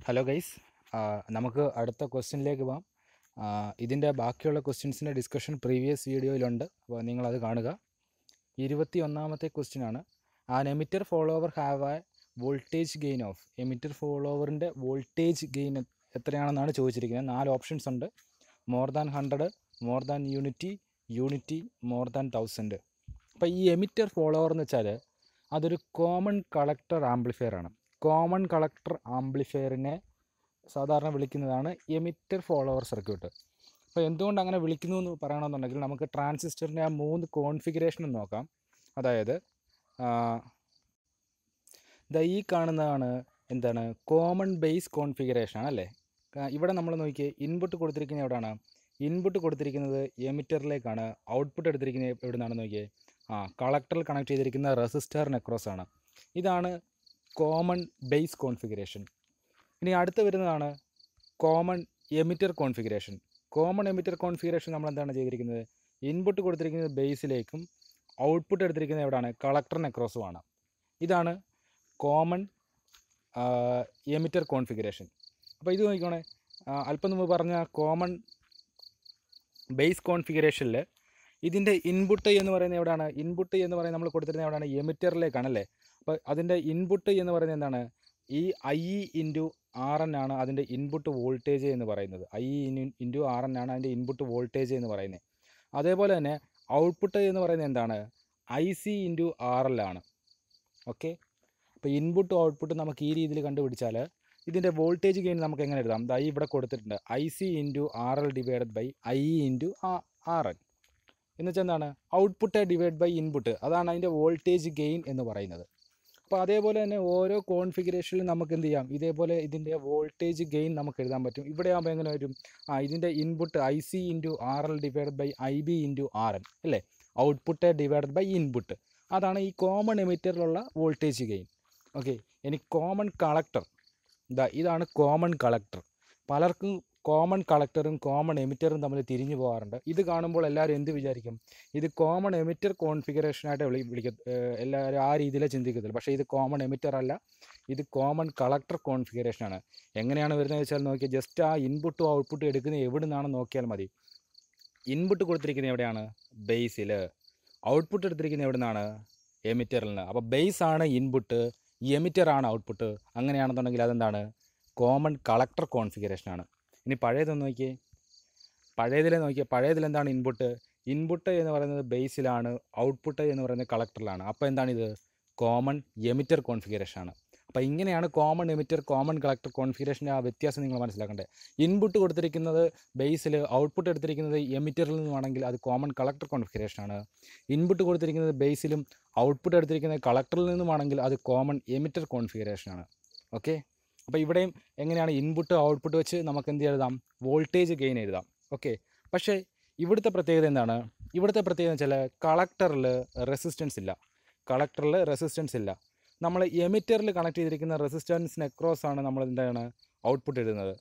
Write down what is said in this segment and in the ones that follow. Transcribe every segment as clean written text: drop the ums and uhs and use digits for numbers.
Hello guys, നമുക്ക് അടുത്ത ക്വസ്റ്റ്യനിലേക്ക് പോകാം. ഇതിൻ്റെ ബാക്കിയുള്ള ക്വസ്റ്റ്യൻസിൻ്റെ ഡിസ്കഷൻ പ്രീവിയസ് വീഡിയോയിലുണ്ട്, അപ്പോൾ നിങ്ങളത് കാണുക. 21ാമത്തെ ക്വസ്റ്റ്യനാണ്. An emitter follower have a voltage gain of. Emitter ഫോളോവറിൻ്റെ വോൾട്ടേജ് ഗെയിൻ എത്രയാണെന്നാണ് ചോദിച്ചിരിക്കുന്നത്. 4 ഓപ്ഷൻസ് ഉണ്ട്. More than 100, more than unity, more than 1000. അപ്പോൾ ഈ എമിറ്റർ ഫോളോവർ എന്ന് വെച്ചാൽ അതൊരു കോമൺ കളക്ടർ ആംപ്ലിഫയർ ആണ്. കോമൺ കളക്ടർ ആംപ്ലിഫയറിനെ സാധാരണ വിളിക്കുന്നതാണ് എമിറ്റർ ഫോളോവർ സർക്യൂട്ട്. അപ്പോൾ എന്തുകൊണ്ട് അങ്ങനെ വിളിക്കുന്നു എന്ന് പറയണമെന്നുണ്ടെങ്കിൽ നമുക്ക് ട്രാൻസിസ്റ്ററിൻ്റെ ആ 3 കോൺഫിഗറേഷനും നോക്കാം. അതായത് ഈ കാണുന്നതാണ് എന്താണ് കോമൺ ബേസ് കോൺഫിഗറേഷൻ ആണല്ലേ. ഇവിടെ നമ്മൾ നോക്കിയേ, ഇൻപുട്ട് കൊടുത്തിരിക്കുന്നത് എവിടെയാണ്? ഇൻപുട്ട് കൊടുത്തിരിക്കുന്നത് എമിറ്ററിലേക്കാണ്. ഔട്ട്പുട്ട് എടുത്തിരിക്കുന്നത് എവിടെ നിന്നാണ് നോക്കിയേ? കളക്ടറിൽ കണക്ട് ചെയ്തിരിക്കുന്ന റെസിസ്റ്ററിന് അക്രോസ് ആണ്. ഇതാണ് കോമൺ ബേസ് കോൺഫിഗറേഷൻ. ഇനി അടുത്ത് വരുന്നതാണ് common emitter configuration. Common emitter configuration നമ്മൾ എന്താണ് ചെയ്തിരിക്കുന്നത്? ഇൻപുട്ട് കൊടുത്തിരിക്കുന്നത് ബേസിലേക്കും ഔട്ട്പുട്ട് എടുത്തിരിക്കുന്നത് എവിടെയാണ്? കളക്ടറിന് അക്രോസുമാണ്. ഇതാണ് കോമൺ എമിറ്റർ കോൺഫിഗറേഷൻ. അപ്പോൾ ഇത് നോക്കിക്കോണേ, അല്പം മുമ്പ് പറഞ്ഞ കോമൺ ബേസ് കോൺഫിഗറേഷനിൽ ഇതിൻ്റെ ഇൻപുട്ട് എന്ന് പറയുന്നത് എവിടെയാണ്? ഇൻപുട്ട് എന്ന് പറയുന്നത് നമ്മൾ കൊടുത്തിരുന്നത് എവിടെയാണ്? എമിറ്ററിലേക്കാണല്ലേ. അപ്പോൾ അതിൻ്റെ ഇൻപുട്ട് എന്ന് പറയുന്നത് എന്താണ്? ഈ IE ഇൻറ്റു RN ആണ് അതിൻ്റെ ഇൻപുട്ട് വോൾട്ടേജ് എന്ന് പറയുന്നത്. IE ഇൻറ്റു RN ആണ് അതിൻ്റെ ഇൻപുട്ട് വോൾട്ടേജ് എന്ന് പറയുന്നത്. അതേപോലെ തന്നെ ഔട്ട്പുട്ട് എന്ന് പറയുന്നത് എന്താണ്? IC ഇൻറ്റു RL ആണ്. ഓക്കെ, അപ്പോൾ ഇൻപുട്ടും ഔട്ട്പുട്ടും നമുക്ക് ഈ രീതിയിൽ കണ്ടുപിടിച്ചാൽ ഇതിൻ്റെ വോൾട്ടേജ് ഗെയിൻ നമുക്ക് എങ്ങനെ എഴുതാം? ഇവിടെ കൊടുത്തിട്ടുണ്ട് IC into RL divided by IE into RN എന്ന് വെച്ചാൽ എന്താണ്? Output divide by input. അതാണ് അതിൻ്റെ വോൾട്ടേജ് ഗെയിൻ എന്ന് പറയുന്നത്. അപ്പോൾ അതേപോലെ തന്നെ ഓരോ കോൺഫിഗറേഷനിലും നമുക്ക് എന്ത് ചെയ്യാം? ഇതേപോലെ ഇതിൻ്റെ വോൾട്ടേജ് ഗെയിൻ നമുക്ക് എഴുതാൻ പറ്റും. ഇവിടെ ആകുമ്പോൾ എങ്ങനെ വരും? ഇതിൻ്റെ input IC into RL divided by IB into RN അല്ലേ. Output divided by input. അതാണ് ഈ കോമൺ എമിറ്ററിലുള്ള വോൾട്ടേജ് ഗെയിൻ. ഓക്കെ, ഇനി കോമൺ കളക്ടർ. ഇതാണ് കോമൺ കളക്ടർ. പലർക്കും കോമൺ കളക്ടറും കോമൺ എമിറ്ററും തമ്മിൽ തിരിഞ്ഞു പോകാറുണ്ട്. ഇത് കാണുമ്പോൾ എല്ലാവരും എന്ത് വിചാരിക്കും? ഇത് കോമൺ എമിറ്റർ കോൺഫിഗറേഷനായിട്ട് എല്ലാവരും ആ രീതിയിലേ ചിന്തിക്കത്തില്ല. പക്ഷേ ഇത് കോമൺ എമിറ്റർ അല്ല, ഇത് കോമൺ കളക്ടർ കോൺഫിഗറേഷനാണ്. എങ്ങനെയാണ് വരുന്നത് വെച്ചാൽ നോക്കിയാൽ, ജസ്റ്റ് ആ ഇൻപുട്ടും ഔട്ട്പുട്ടും എടുക്കുന്നത് എവിടെ നിന്നാണെന്ന് നോക്കിയാൽ മതി. ഇൻപുട്ട് കൊടുത്തിരിക്കുന്നത് എവിടെയാണ്? ബേസിൽ. ഔട്ട്പുട്ട് എടുത്തിരിക്കുന്നത് എവിടെ നിന്നാണ്? എമിറ്ററിൽ നിന്ന്. അപ്പോൾ ബേസ് ആണ് ഇൻപുട്ട്, എമിറ്റർ ആണ് ഔട്ട്പുട്ട്. അങ്ങനെയാണെന്നുണ്ടെങ്കിൽ അതെന്താണ്? കോമൺ കളക്ടർ കോൺഫിഗറേഷനാണ്. ഇനി പഴയതൊന്ന് നോക്കിയേ, പഴയതിലെന്താണ് ഇൻപുട്ട്? ഇൻപുട്ട് എന്ന് പറയുന്നത് ബേസിലാണ്, ഔട്ട്പുട്ട് എന്ന് പറയുന്നത് കളക്ടറിലാണ്. അപ്പോൾ എന്താണിത്? കോമൺ എമിറ്റർ കോൺഫിഗറേഷനാണ്. അപ്പോൾ ഇങ്ങനെയാണ് കോമൺ എമിറ്റർ കോമൺ കളക്ടർ കോൺഫിഗറേഷൻ്റെ ആ വ്യത്യാസം നിങ്ങൾ മനസ്സിലാക്കണ്ടേ. ഇൻപുട്ട് കൊടുത്തിരിക്കുന്നത് ബേസിൽ, ഔട്ട്പുട്ട് എടുത്തിരിക്കുന്നത് എമിറ്ററിൽ നിന്നുമാണെങ്കിൽ അത് കോമൺ കളക്ടർ കോൺഫിഗറേഷനാണ്. ഇൻപുട്ട് കൊടുത്തിരിക്കുന്നത് ബേസിലും ഔട്ട്പുട്ട് എടുത്തിരിക്കുന്നത് കളക്ടറിൽ നിന്നുമാണെങ്കിൽ അത് കോമൺ എമിറ്റർ കോൺഫിഗറേഷനാണ്. ഓക്കെ, അപ്പോൾ ഇവിടെയും എങ്ങനെയാണ്? ഇൻപുട്ട് ഔട്ട്പുട്ട് വെച്ച് നമുക്ക് എന്ത് എഴുതാം? വോൾട്ടേജ് ഗെയിൻ എഴുതാം. ഓക്കെ, പക്ഷേ ഇവിടുത്തെ പ്രത്യേകത എന്താണ്? ഇവിടുത്തെ പ്രത്യേകത വെച്ചാൽ കളക്ടറിൽ റെസിസ്റ്റൻസ് ഇല്ല. നമ്മൾ എമിറ്ററിൽ കണക്ട് ചെയ്തിരിക്കുന്ന റെസിസ്റ്റൻസിന് അക്രോസ് ആണ് നമ്മൾ എന്താണ് ഔട്ട്പുട്ട് എഴുതുന്നത്.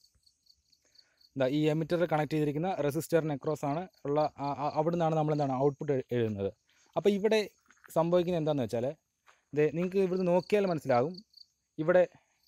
ഈ എമിറ്ററിൽ കണക്ട് ചെയ്തിരിക്കുന്ന റെസിസ്റ്ററിന് അക്രോസ് ആണ് ഉള്ള അവിടെ നിന്നാണ് നമ്മൾ എന്താണ് ഔട്ട്പുട്ട് എഴുതുന്നത്. അപ്പോൾ ഇവിടെ സംഭവിക്കുന്നത് എന്താണെന്ന് വെച്ചാൽ, നിങ്ങൾക്ക് ഇവിടുന്ന് നോക്കിയാൽ മനസ്സിലാകും. ഇവിടെ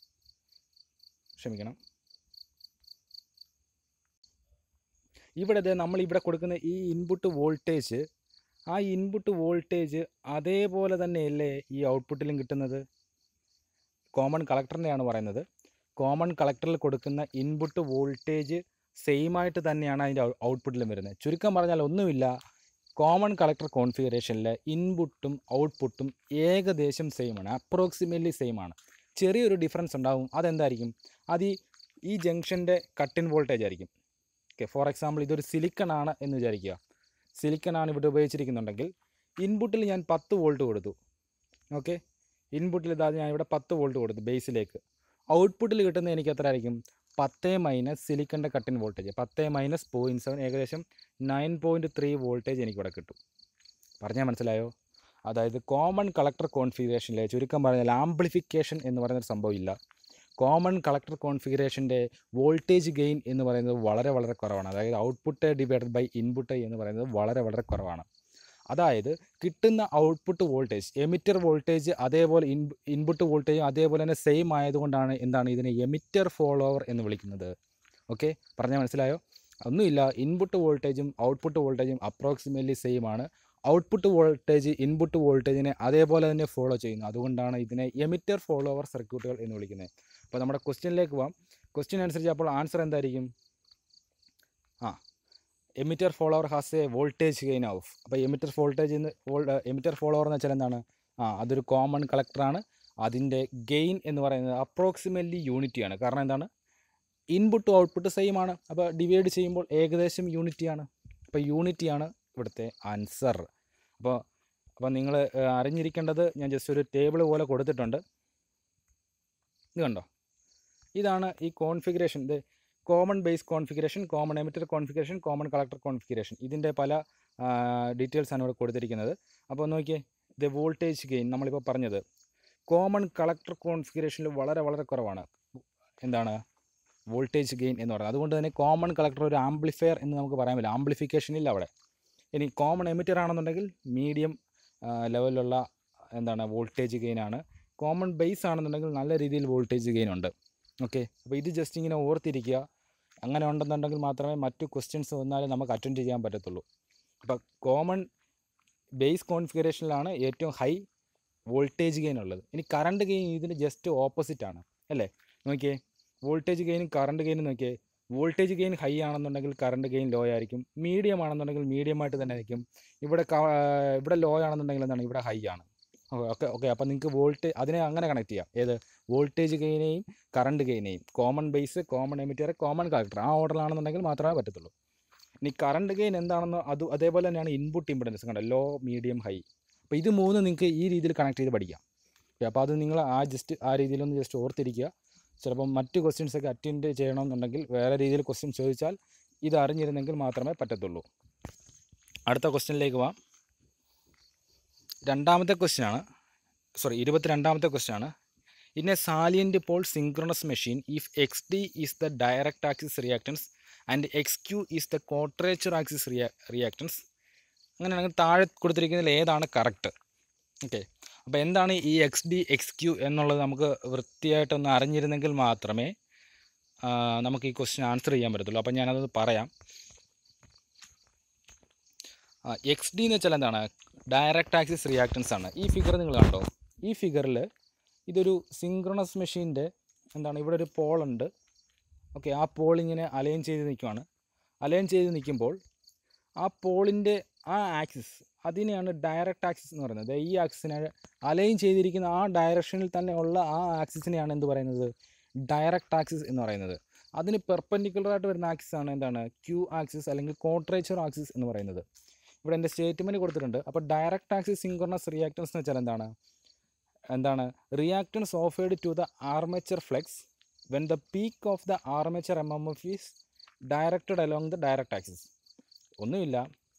നമ്മളിവിടെ കൊടുക്കുന്ന ഈ ഇൻപുട്ട് വോൾട്ടേജ്, ആ ഇൻപുട്ട് വോൾട്ടേജ് അതേപോലെ തന്നെയല്ലേ ഈ ഔട്ട്പുട്ടിലും കിട്ടുന്നത്? കോമൺ കളക്ടറിൻ്റെയാണ് പറയുന്നത്. കോമൺ കളക്ടറിൽ കൊടുക്കുന്ന ഇൻപുട്ട് വോൾട്ടേജ് സെയിം ആയിട്ട് തന്നെയാണ് അതിൻ്റെ ഔട്ട്പുട്ടിലും വരുന്നത്. ചുരുക്കം പറഞ്ഞാൽ ഒന്നുമില്ല, കോമൺ കളക്ടർ കോൺഫിഗറേഷനിൽ ഇൻപുട്ടും ഔട്ട്പുട്ടും ഏകദേശം സെയിമാണ്, അപ്രോക്സിമേറ്റ്ലി സെയിമാണ്. ചെറിയൊരു ഡിഫറൻസ് ഉണ്ടാവും. അതെന്തായിരിക്കും? അത് ഈ ജംഗ്ഷൻ്റെ കട്ടിൻ വോൾട്ടേജ് ആയിരിക്കും. ഓക്കെ, ഫോർ എക്സാമ്പിൾ ഇതൊരു സിലിക്കൺ ആണ് എന്ന് വിചാരിക്കുക. സിലിക്കൺ ആണ് ഇവിടെ ഉപയോഗിച്ചിരിക്കുന്നുണ്ടെങ്കിൽ ഇൻപുട്ടിൽ ഞാൻ 10 വോൾട്ട് കൊടുത്തു. ഓക്കെ, ഇൻപുട്ടിൽ ഞാൻ ഇവിടെ 10 വോൾട്ട് കൊടുത്തു ബേസിലേക്ക്. ഔട്ട്പുട്ടിൽ കിട്ടുന്നത് എനിക്ക് എത്ര ആയിരിക്കും? 10 മൈനസ് സിലിക്കൻ്റെ കട്ടിൻ വോൾട്ടേജ്, 10 മൈനസ് 0.7, ഏകദേശം 9.3 വോൾട്ടേജ് എനിക്കിവിടെ കിട്ടും. പറഞ്ഞാൽ മനസ്സിലായോ? അതായത് കോമൺ കളക്ടർ കോൺഫിഗറേഷനിലെ ചുരുക്കം പറഞ്ഞാൽ ആംപ്ലിഫിക്കേഷൻ എന്ന് പറയുന്നൊരു സംഭവം ഇല്ല. കോമൺ കളക്ടർ കോൺഫിഗറേഷൻ്റെ വോൾട്ടേജ് ഗെയിൻ എന്ന് പറയുന്നത് വളരെ വളരെ കുറവാണ്. അതായത് ഔട്ട്പുട്ട് ഡിവൈഡഡ് ബൈ ഇൻപുട്ട് എന്ന് പറയുന്നത് വളരെ വളരെ കുറവാണ്. അതായത് കിട്ടുന്ന ഔട്ട്പുട്ട് വോൾട്ടേജ്, എമിറ്റർ വോൾട്ടേജ് അതേപോലെ ഇൻപുട്ട് വോൾട്ടേജ് അതേപോലെ തന്നെ സെയിം ആയതുകൊണ്ടാണ് എന്താണ് ഇതിനെ എമിറ്റർ ഫോളോവർ എന്ന് വിളിക്കുന്നത്. ഓക്കെ, പറഞ്ഞാൽ മനസ്സിലായോ? ഒന്നുമില്ല, ഇൻപുട്ട് വോൾട്ടേജും ഔട്ട്പുട്ട് വോൾട്ടേജും അപ്രോക്സിമേറ്റ്ലി സെയിം ആണ്. ഔട്ട്പുട്ട് വോൾട്ടേജ് ഇൻപുട്ട് വോൾട്ടേജിനെ അതേപോലെ തന്നെ ഫോളോ ചെയ്യുന്നു. അതുകൊണ്ടാണ് ഇതിനെ എമിറ്റർ ഫോളോവർ സർക്യൂട്ടുകൾ എന്ന് വിളിക്കുന്നത്. അപ്പോൾ നമ്മുടെ ക്വസ്റ്റ്യനിലേക്ക് പോകാം. ക്വസ്റ്റ്യൻ അനുസരിച്ച് അപ്പോൾ ആൻസർ എന്തായിരിക്കും? Emitter follower has a voltage gain of. അപ്പോൾ എമിറ്റർ ഫോളോവർ എന്ന് വെച്ചാൽ എന്താണ്? അതൊരു കോമൺ കളക്ടറാണ്. അതിൻ്റെ ഗെയിൻ എന്ന് പറയുന്നത് അപ്രോക്സിമേറ്റ്ലി യൂണിറ്റിയാണ്. കാരണം എന്താണ്? ഇൻപുട്ടും ഔട്ട്പുട്ട് സെയിം ആണ്. അപ്പോൾ ഡിവൈഡ് ചെയ്യുമ്പോൾ ഏകദേശം യൂണിറ്റിയാണ്. അപ്പോൾ യൂണിറ്റിയാണ് ഇവിടുത്തെ ആൻസർ. അപ്പോൾ നിങ്ങൾ അറിഞ്ഞിരിക്കേണ്ടത്, ഞാൻ ജസ്റ്റ് ഒരു ടേബിൾ പോലെ കൊടുത്തിട്ടുണ്ട്. ഇത് കണ്ടോ? ഇതാണ് ഈ കോൺഫിഗറേഷൻ. ഇത് common base configuration, common emitter configuration, common collector configuration. ഇതിൻ്റെ പല ഡീറ്റെയിൽസാണ് ഇവിടെ കൊടുത്തിരിക്കുന്നത്. അപ്പോൾ നോക്കിയേ, ഇത് വോൾട്ടേജ് ഗെയിൻ നമ്മളിപ്പോൾ പറഞ്ഞത് കോമൺ കളക്ടർ കോൺഫിഗറേഷനിൽ വളരെ വളരെ കുറവാണ്. എന്താണ് വോൾട്ടേജ് ഗെയിൻ എന്ന് പറയുന്നത്? അതുകൊണ്ട് തന്നെ കോമൺ കളക്ടർ ഒരു ആംപ്ലിഫയർ എന്ന് നമുക്ക് പറയാൻ പറ്റില്ല. ആംപ്ലിഫിക്കേഷൻ ഇല്ല അവിടെ. ഇനി കോമൺ എമിറ്റർ ആണെന്നുണ്ടെങ്കിൽ മീഡിയം ലെവലിലുള്ള എന്താണ് വോൾട്ടേജ് ഗെയിനാണ്. കോമൺ ബേസ് ആണെന്നുണ്ടെങ്കിൽ നല്ല രീതിയിൽ വോൾട്ടേജ് ഗെയിൻ ഉണ്ട്. ഓക്കെ, അപ്പോൾ ഇത് ജസ്റ്റ് ഇങ്ങനെ ഓർത്തിരിക്കുക. അങ്ങനെ ഉണ്ടെന്നുണ്ടെങ്കിൽ മാത്രമേ മറ്റു ക്വസ്റ്റ്യൻസ് വന്നാലും നമുക്ക് അറ്റൻഡ് ചെയ്യാൻ പറ്റത്തുള്ളൂ. അപ്പോൾ കോമൺ ബേസ് കോൺഫിഗറേഷനിലാണ് ഏറ്റവും ഹൈ വോൾട്ടേജ് ഗെയിൻ ഉള്ളത്. ഇനി കറണ്ട് ഗെയിൻ ഇതിന് ജസ്റ്റ് ഓപ്പോസിറ്റ് ആണ് അല്ലേ? നോക്കിയേ, വോൾട്ടേജ് ഗെയിനും കറണ്ട് ഗെയിനും നോക്കിയേ. വോൾട്ടേജ് ഗെയിൻ ഹൈ ആണെന്നുണ്ടെങ്കിൽ കറണ്ട് ഗെയിൻ ലോ ആയിരിക്കും. മീഡിയം ആണെന്നുണ്ടെങ്കിൽ മീഡിയമായിട്ട് തന്നെ ആയിരിക്കും. ഇവിടെ ലോ ആണെന്നുണ്ടെങ്കിൽ എന്താണ്? ഇവിടെ ഹൈ ആണ്. ഓക്കെ. അപ്പോൾ നിങ്ങൾക്ക് അതിനെ അങ്ങനെ കണക്ട് ചെയ്യാം. ഏത്? വോൾട്ടേജ് ഗെയിനെയും കറണ്ട് ഗെയിനെയും. Common base, common emitter, common collector, ആ ഓർഡറിലാണെന്നുണ്ടെങ്കിൽ മാത്രമേ പറ്റത്തുള്ളൂ. ഇനി കറണ്ട് ഗെയിൻ എന്താണെന്ന് അതേപോലെ തന്നെയാണ് ഇൻപുട്ട് ഇമ്പിഡൻസ്. കണ്ടോ? Low, medium, high. അപ്പോൾ ഇത് മൂന്ന് നിങ്ങൾക്ക് ഈ രീതിയിൽ കണക്ട് ചെയ്ത് പഠിക്കാം. അപ്പോൾ അത് നിങ്ങൾ ആ രീതിയിലൊന്ന് ജസ്റ്റ് ഓർത്തിരിക്കുക. ചിലപ്പം മറ്റ് ക്വസ്റ്റ്യൻസൊക്കെ അറ്റൻഡ് ചെയ്യണമെന്നുണ്ടെങ്കിൽ വേറെ രീതിയിൽ ക്വസ്റ്റ്യൻ ചോദിച്ചാൽ ഇത് അറിഞ്ഞിരുന്നെങ്കിൽ മാത്രമേ പറ്റത്തുള്ളൂ. അടുത്ത ക്വസ്റ്റ്യനിലേക്ക് പോവാം. 22ാമത്തെ ക്വസ്റ്റ്യൻ ആണ്. In a salient pole synchronous machine, if XD is the direct axis reactance and XQ is the quadrature axis reactance. അങ്ങനെയാണെങ്കിൽ താഴെ കൊടുത്തിരിക്കുന്നതിൽ ഏതാണ് കറക്റ്റ്? ഓക്കെ, അപ്പോൾ എന്താണ് ഈ XD XQ എന്നുള്ളത് നമുക്ക് വൃത്തിയായിട്ടൊന്ന് അറിഞ്ഞിരുന്നെങ്കിൽ മാത്രമേ നമുക്ക് ഈ ക്വസ്റ്റ്യൻ ആൻസർ ചെയ്യാൻ പറ്റത്തുള്ളൂ. അപ്പോൾ ഞാനത് പറയാം. XD എന്ന് വെച്ചാൽ എന്താണ്? ഡയറക്റ്റ് ആക്സിസ് റിയാക്ടൻസ് ആണ്. ഈ ഫിഗർ നിങ്ങൾ കണ്ടോ? ഈ ഫിഗറിൽ ഇതൊരു സിങ്ക്രണസ് മെഷീൻ്റെ എന്താണ്? ഇവിടെ ഒരു പോളുണ്ട്. ഓക്കെ, ആ പോളിങ്ങനെ അലൈൻ ചെയ്ത് നിൽക്കുവാണ്. അലൈൻ ചെയ്ത് നിൽക്കുമ്പോൾ ആ പോളിൻ്റെ ആ ആക്സിസ്, അതിനെയാണ് ഡയറക്റ്റ് ആക്സിസ് എന്ന് പറയുന്നത്. ഈ ആക്സിസിനെ അലൈൻ ചെയ്തിരിക്കുന്ന ആ ഡയറക്ഷനിൽ തന്നെ ഉള്ള ആ ആക്സിസിനെയാണ് എന്ത് പറയുന്നത്? ഡയറക്റ്റ് ആക്സിസ് എന്ന് പറയുന്നത്. അതിന് പെർപെൻഡിക്കുലറായിട്ട് വരുന്ന ആക്സിസാണ് എന്താണ്? Q ആക്സിസ് അല്ലെങ്കിൽ ക്വാഡ്രേച്ചർ ആക്സിസ് എന്ന് പറയുന്നത്. ഇവിടെ എൻ്റെ സ്റ്റേറ്റ്മെൻറ്റ് കൊടുത്തിട്ടുണ്ട്. അപ്പോൾ ഡയറക്റ്റ് ആക്സിസ് സിങ്ക്രണസ് റിയാക്ടൻസ് എന്ന് വെച്ചാൽ എന്താണ്? Reactance offered to the armature flux when the peak of the armature MMF is directed along the direct axis. ഒന്നുമില്ല,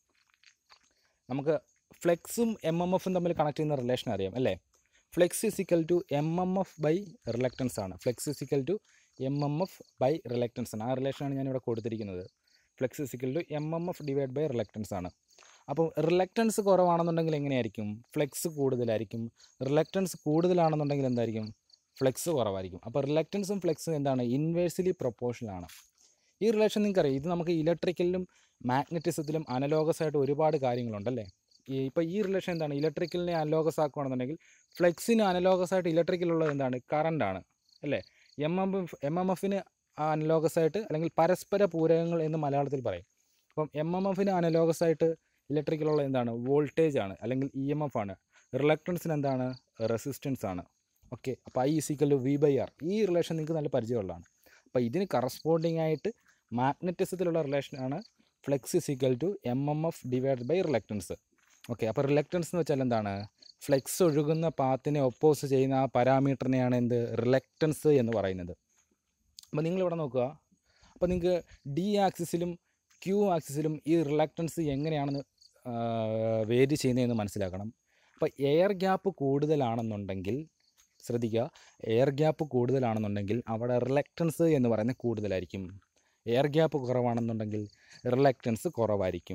നമുക്ക് ഫ്ലെക്സും MMFും തമ്മിൽ കണക്ട് ചെയ്യുന്ന റിലേഷൻ അറിയാം അല്ലേ? Flux is equal to MMF by reluctance ആണ്. Flux is equal to MMF by reluctance ആണ്. ആ റിലേഷനാണ് ഞാനിവിടെ കൊടുത്തിരിക്കുന്നത്. Flux is equal to MMF divide by reluctance ആണ്. അപ്പോൾ റിലക്റ്റൻസ് കുറവാണെന്നുണ്ടെങ്കിൽ എങ്ങനെയായിരിക്കും? ഫ്ലെക്സ് കൂടുതലായിരിക്കും. റിലക്റ്റൻസ് കൂടുതലാണെന്നുണ്ടെങ്കിൽ എന്തായിരിക്കും? ഫ്ലെക്സ് കുറവായിരിക്കും. അപ്പോൾ റിലക്റ്റൻസും ഫ്ലെക്സും എന്താണ്? ഇൻവേഴ്സ്ലി പ്രൊപ്പോർഷനാണ്. ഈ റിലേഷൻ നിങ്ങൾക്കറിയാം. ഇത് നമുക്ക് ഇലക്ട്രിക്കലിലും മാഗ്നറ്റിസത്തിലും അനലോഗസ് ആയിട്ട് ഒരുപാട് കാര്യങ്ങളുണ്ടല്ലേ? ഇപ്പോൾ ഈ റിലേഷൻ എന്താണ്? ഇലക്ട്രിക്കലിനെ അനലോഗസ് ആക്കുകയാണെന്നുണ്ടെങ്കിൽ ഫ്ലെക്സിന് അനലോഗസ് ആയിട്ട് ഇലക്ട്രിക്കലുള്ളത് എന്താണ്? കറണ്ടാണ് അല്ലേ? MMFന് അനലോഗസ് ആയിട്ട് അല്ലെങ്കിൽ പരസ്പര പൂരകങ്ങൾ എന്ന് മലയാളത്തിൽ പറയും. അപ്പം MMFന് അനലോഗസ് ആയിട്ട് ഇലക്ട്രിക്കലുള്ള എന്താണ്? വോൾട്ടേജ് ആണ് അല്ലെങ്കിൽ EMF ആണ്. റിലക്റ്റൻസിന് എന്താണ്? റെസിസ്റ്റൻസ് ആണ്. ഓക്കെ, അപ്പോൾ I = V/R. ഈ റിലേഷൻ നിങ്ങൾക്ക് നല്ല പരിചയമുള്ളതാണ്. അപ്പോൾ ഇതിന് കറസ്പോണ്ടിങ് ആയിട്ട് മാഗ്നറ്റിസത്തിലുള്ള റിലേഷനാണ് flux = MMF divide by reluctance. Okay, അപ്പോൾ റിലക്റ്റൻസ് എന്ന് വെച്ചാൽ എന്താണ്? ഫ്ലെക്സ് ഒഴുകുന്ന പാത്തിനെ ഒപ്പോസ് ചെയ്യുന്ന ആ പാരാമീറ്ററിനെയാണ് റിലക്റ്റൻസ് എന്ന് പറയുന്നത്. അപ്പോൾ നിങ്ങളിവിടെ നോക്കുക. അപ്പോൾ നിങ്ങൾക്ക് D ആക്സിസിലും Q ആക്സിസിലും ഈ റിലക്റ്റൻസ് എങ്ങനെയാണെന്ന് വേരി ചെയ്യുന്നതെന്ന് മനസ്സിലാക്കണം. അപ്പോൾ എയർ ഗ്യാപ്പ് കൂടുതലാണെന്നുണ്ടെങ്കിൽ ശ്രദ്ധിക്കുക, എയർ ഗ്യാപ്പ് കൂടുതലാണെന്നുണ്ടെങ്കിൽ അവിടെ റിലക്റ്റൻസ് എന്ന് പറയുന്നത് കൂടുതലായിരിക്കും. എയർ ഗ്യാപ്പ് കുറവാണെന്നുണ്ടെങ്കിൽ റിലക്റ്റൻസ് കുറവായിരിക്കും.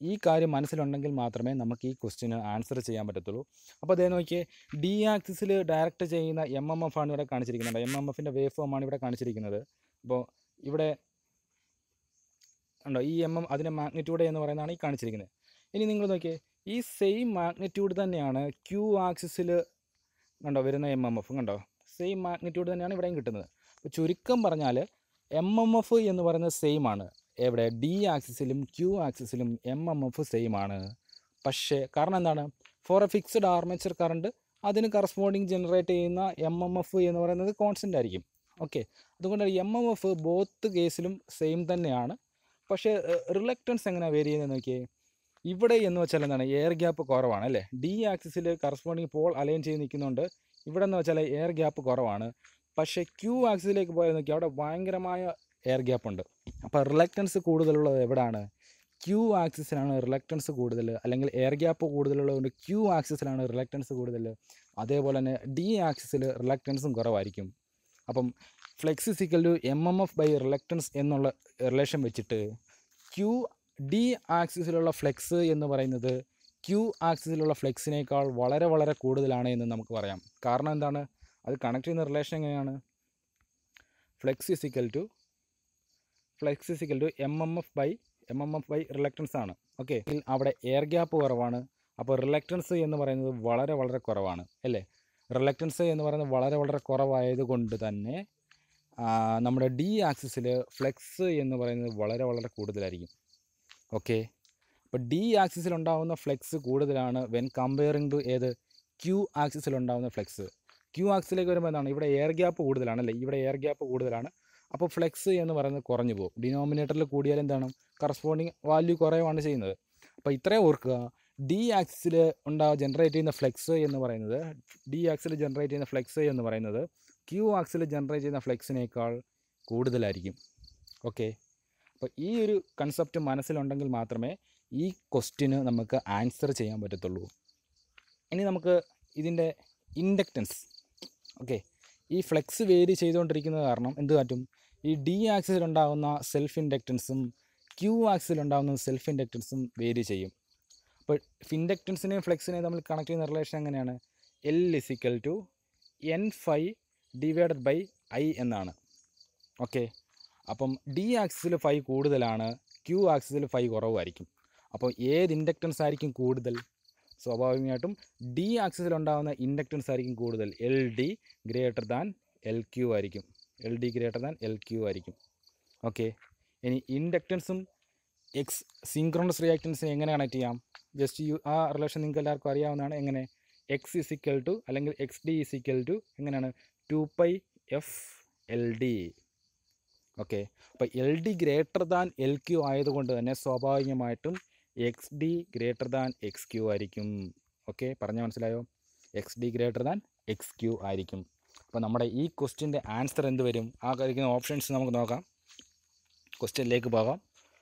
ഈ കാര്യം മനസ്സിലുണ്ടെങ്കിൽ മാത്രമേ നമുക്ക് ഈ ക്വസ്റ്റിന് ആൻസർ ചെയ്യാൻ പറ്റത്തുള്ളൂ. അപ്പോൾ അതേ നോക്കിയേ, ഡി ആക്സിസിൽ ഡയറക്റ്റ് ചെയ്യുന്ന എം എം എഫ് ആണ് ഇവിടെ കാണിച്ചിരിക്കുന്നത്. എം എം എഫിൻ്റെ വേവ് ഫോം ആണ് ഇവിടെ കാണിച്ചിരിക്കുന്നത്. അപ്പോൾ ഇവിടെ ഉണ്ടോ ഈ എം എം, അതിൻ്റെ മാഗ്നിറ്റ്യൂഡ് എന്ന് പറയുന്നതാണ് ഈ കാണിച്ചിരിക്കുന്നത്. ഇനി നിങ്ങൾ നോക്കിയേ, ഈ സെയിം മാഗ്നിറ്റ്യൂഡ് തന്നെയാണ് ക്യൂ ആക്സിസിൽ കണ്ടോ വരുന്ന എം എം എഫ് കണ്ടോ, സെയിം മാഗ്നിറ്റ്യൂഡ് തന്നെയാണ് ഇവിടെയും കിട്ടുന്നത്. അപ്പോൾ ചുരുക്കം പറഞ്ഞാൽ എം എം എഫ് എന്ന് പറയുന്നത് സെയിം ആണ്. എവിടെ ഡി ആക്സിസിലും ക്യൂ ആക്സിസിലും എം എം എഫ് സെയിം ആണ്. പക്ഷേ കാരണം എന്താണ്, for a fixed armature current അതിന് കറസ്പോണ്ടിങ് ജനറേറ്റ് ചെയ്യുന്ന എം എം എഫ് എന്ന് പറയുന്നത് കോൺസ്റ്റൻ്റ് ആയിരിക്കും. ഓക്കെ, അതുകൊണ്ട് എം എം എഫ് ബോത്ത് കേസിലും സെയിം തന്നെയാണ്. പക്ഷേ റിലക്റ്റൻസ് എങ്ങനെ വേരി ചെയ്യുന്നത് നോക്കിയേ, ഇവിടെ എന്ന് വെച്ചാൽ എന്താണ്, എയർ ഗ്യാപ്പ് കുറവാണ് അല്ലേ. ഡി ആക്സിസിൽ കറസ്പോണ്ടിങ് പോൾ അലൈൻ ചെയ്ത് നിൽക്കുന്നുണ്ട്. ഇവിടെ എന്ന് വെച്ചാൽ എയർ ഗ്യാപ്പ് കുറവാണ്. പക്ഷേ ക്യൂ ആക്സിസിലേക്ക് പോയാൽ നോക്കി അവിടെ ഭയങ്കരമായ എയർ ഗ്യാപ്പ് ഉണ്ട്. അപ്പോൾ റിലക്റ്റൻസ് കൂടുതലുള്ളത് എവിടെയാണ്, ക്യൂ ആക്സിസിലാണ് റിലക്റ്റൻസ് കൂടുതൽ, അല്ലെങ്കിൽ എയർ ഗ്യാപ്പ് കൂടുതലുള്ളതുകൊണ്ട് ക്യൂ ആക്സിസിലാണ് റിലക്റ്റൻസ് കൂടുതൽ. അതേപോലെ തന്നെ ഡി ആക്സിസിൽ റിലക്റ്റൻസും കുറവായിരിക്കും. അപ്പം flux is equal to M M F by reluctance എന്നുള്ള റിലേഷൻ വെച്ചിട്ട് ക്യൂ ഡി ആക്സിസിലുള്ള ഫ്ലെക്സ് എന്ന് പറയുന്നത് ക്യൂ ആക്സിസിലുള്ള ഫ്ലെക്സിനേക്കാൾ വളരെ വളരെ കൂടുതലാണ് എന്ന് നമുക്ക് പറയാം. കാരണം എന്താണ്, അത് കണക്ട് ചെയ്യുന്ന റിലേഷൻ എങ്ങനെയാണ്, flux is equal to M M F by reluctance ആണ്. ഓക്കെ, അവിടെ എയർ ഗ്യാപ്പ് കുറവാണ്. അപ്പോൾ റിലക്റ്റൻസ് എന്ന് പറയുന്നത് വളരെ വളരെ കുറവാണ് അല്ലേ. റിലക്റ്റൻസ് എന്ന് പറയുന്നത് വളരെ വളരെ കുറവായതുകൊണ്ട് തന്നെ നമ്മുടെ ഡി ആക്സിസിൽ ഫ്ലെക്സ് എന്ന് പറയുന്നത് വളരെ വളരെ കൂടുതലായിരിക്കും. ഓക്കെ, അപ്പോൾ ഡി ആക്സിസിലുണ്ടാകുന്ന ഫ്ലെക്സ് കൂടുതലാണ് വെൻ കമ്പയറിങ് ടു ഏത് ക്യൂ ആക്സിസിലുണ്ടാകുന്ന ഫ്ലെക്സ്. ക്യൂ ആക്സിലേക്ക് വരുമ്പോൾ എന്താണ്, ഇവിടെ എയർ ഗ്യാപ്പ് കൂടുതലാണല്ലേ, ഇവിടെ എയർ ഗ്യാപ്പ് കൂടുതലാണ്. അപ്പോൾ ഫ്ലെക്സ് എന്ന് പറയുന്നത് കുറഞ്ഞു പോകും. ഡിനോമിനേറ്ററിൽ കൂടിയാൽ എന്താണ്, കറസ്പോണ്ടിങ് വാല്യൂ കുറയുകയാണ് ചെയ്യുന്നത്. അപ്പോൾ ഇത്രയും ഓർക്കുക, ഡി ആക്സിൽ ജനറേറ്റ് ചെയ്യുന്ന ഫ്ലെക്സ് എന്ന് പറയുന്നത് ക്യൂ ആക്സിൽ ജനറേറ്റ് ചെയ്യുന്ന ഫ്ലെക്സിനേക്കാൾ കൂടുതലായിരിക്കും. ഓക്കെ, അപ്പോൾ ഈ ഒരു കൺസെപ്റ്റ് മനസ്സിലുണ്ടെങ്കിൽ മാത്രമേ ഈ ക്വസ്റ്റിന് നമുക്ക് ആൻസർ ചെയ്യാൻ പറ്റത്തുള്ളൂ. ഇനി നമുക്ക് ഇതിൻ്റെ ഇൻഡക്റ്റൻസ്, ഓക്കെ, ഈ ഫ്ലെക്സ് വേരി ചെയ്തുകൊണ്ടിരിക്കുന്നത് കാരണം എന്ത് പറ്റും, ഈ ഡി ആക്സിലുണ്ടാകുന്ന സെൽഫ് ഇൻഡക്റ്റൻസും ക്യൂ ആക്സിലുണ്ടാകുന്ന സെൽഫ് ഇൻഡക്റ്റൻസും വേരി ചെയ്യും. അപ്പോൾ ഇൻഡക്റ്റൻസിനെയും ഫ്ലെക്സിനെയും തമ്മിൽ കണക്ട് ചെയ്യുന്ന റിലേഷൻ എങ്ങനെയാണ്, L is equal to N phi divided by I എന്നാണ്. ഓക്കെ, അപ്പം ഡി ആക്സിസിൽ ഫൈ കൂടുതലാണ്, ക്യൂ ആക്സിസിൽ ഫൈ കുറവായിരിക്കും. അപ്പോൾ ഏത് ഇൻഡക്റ്റൻസ് ആയിരിക്കും കൂടുതൽ, സ്വാഭാവികമായിട്ടും ഡി ആക്സിസിലുണ്ടാകുന്ന ഇൻഡക്റ്റൻസ് ആയിരിക്കും കൂടുതൽ. LD ഗ്രേറ്റർ ദാൻ LQ ആയിരിക്കും. ഓക്കെ, ഇനി ഇൻഡക്റ്റൻസും സിങ്ക്രോണസ് റിയാക്റ്റൻസിനെ എങ്ങനെ കണക്ട് ചെയ്യാം, ജസ്റ്റ് ആ റിലേഷൻ നിങ്ങൾക്ക് എല്ലാവർക്കും അറിയാവുന്നതാണ്. എങ്ങനെ, X ഇസിക്കൽ ടു അല്ലെങ്കിൽ XD ഇസിക്കൽ ടു എങ്ങനെയാണ് 2πf/LD. ഓക്കെ, അപ്പോൾ LD ഗ്രേറ്റർ ദാൻ LQ ആയതുകൊണ്ട് തന്നെ സ്വാഭാവികമായിട്ടും XD ഗ്രേറ്റർ ദാൻ XQ ആയിരിക്കും. ഓക്കെ, പറഞ്ഞാൽ മനസ്സിലായോ, XD ഗ്രേറ്റർ ദാൻ XQ ആയിരിക്കും. അപ്പോൾ നമ്മുടെ ഈ ക്വസ്റ്റിൻ്റെ ആൻസർ എന്ത് വരും, ആ കഴിക്കുന്ന ഓപ്ഷൻസ് നമുക്ക് നോക്കാം. ക്വസ്റ്റ്യനിലേക്ക് പോകാം.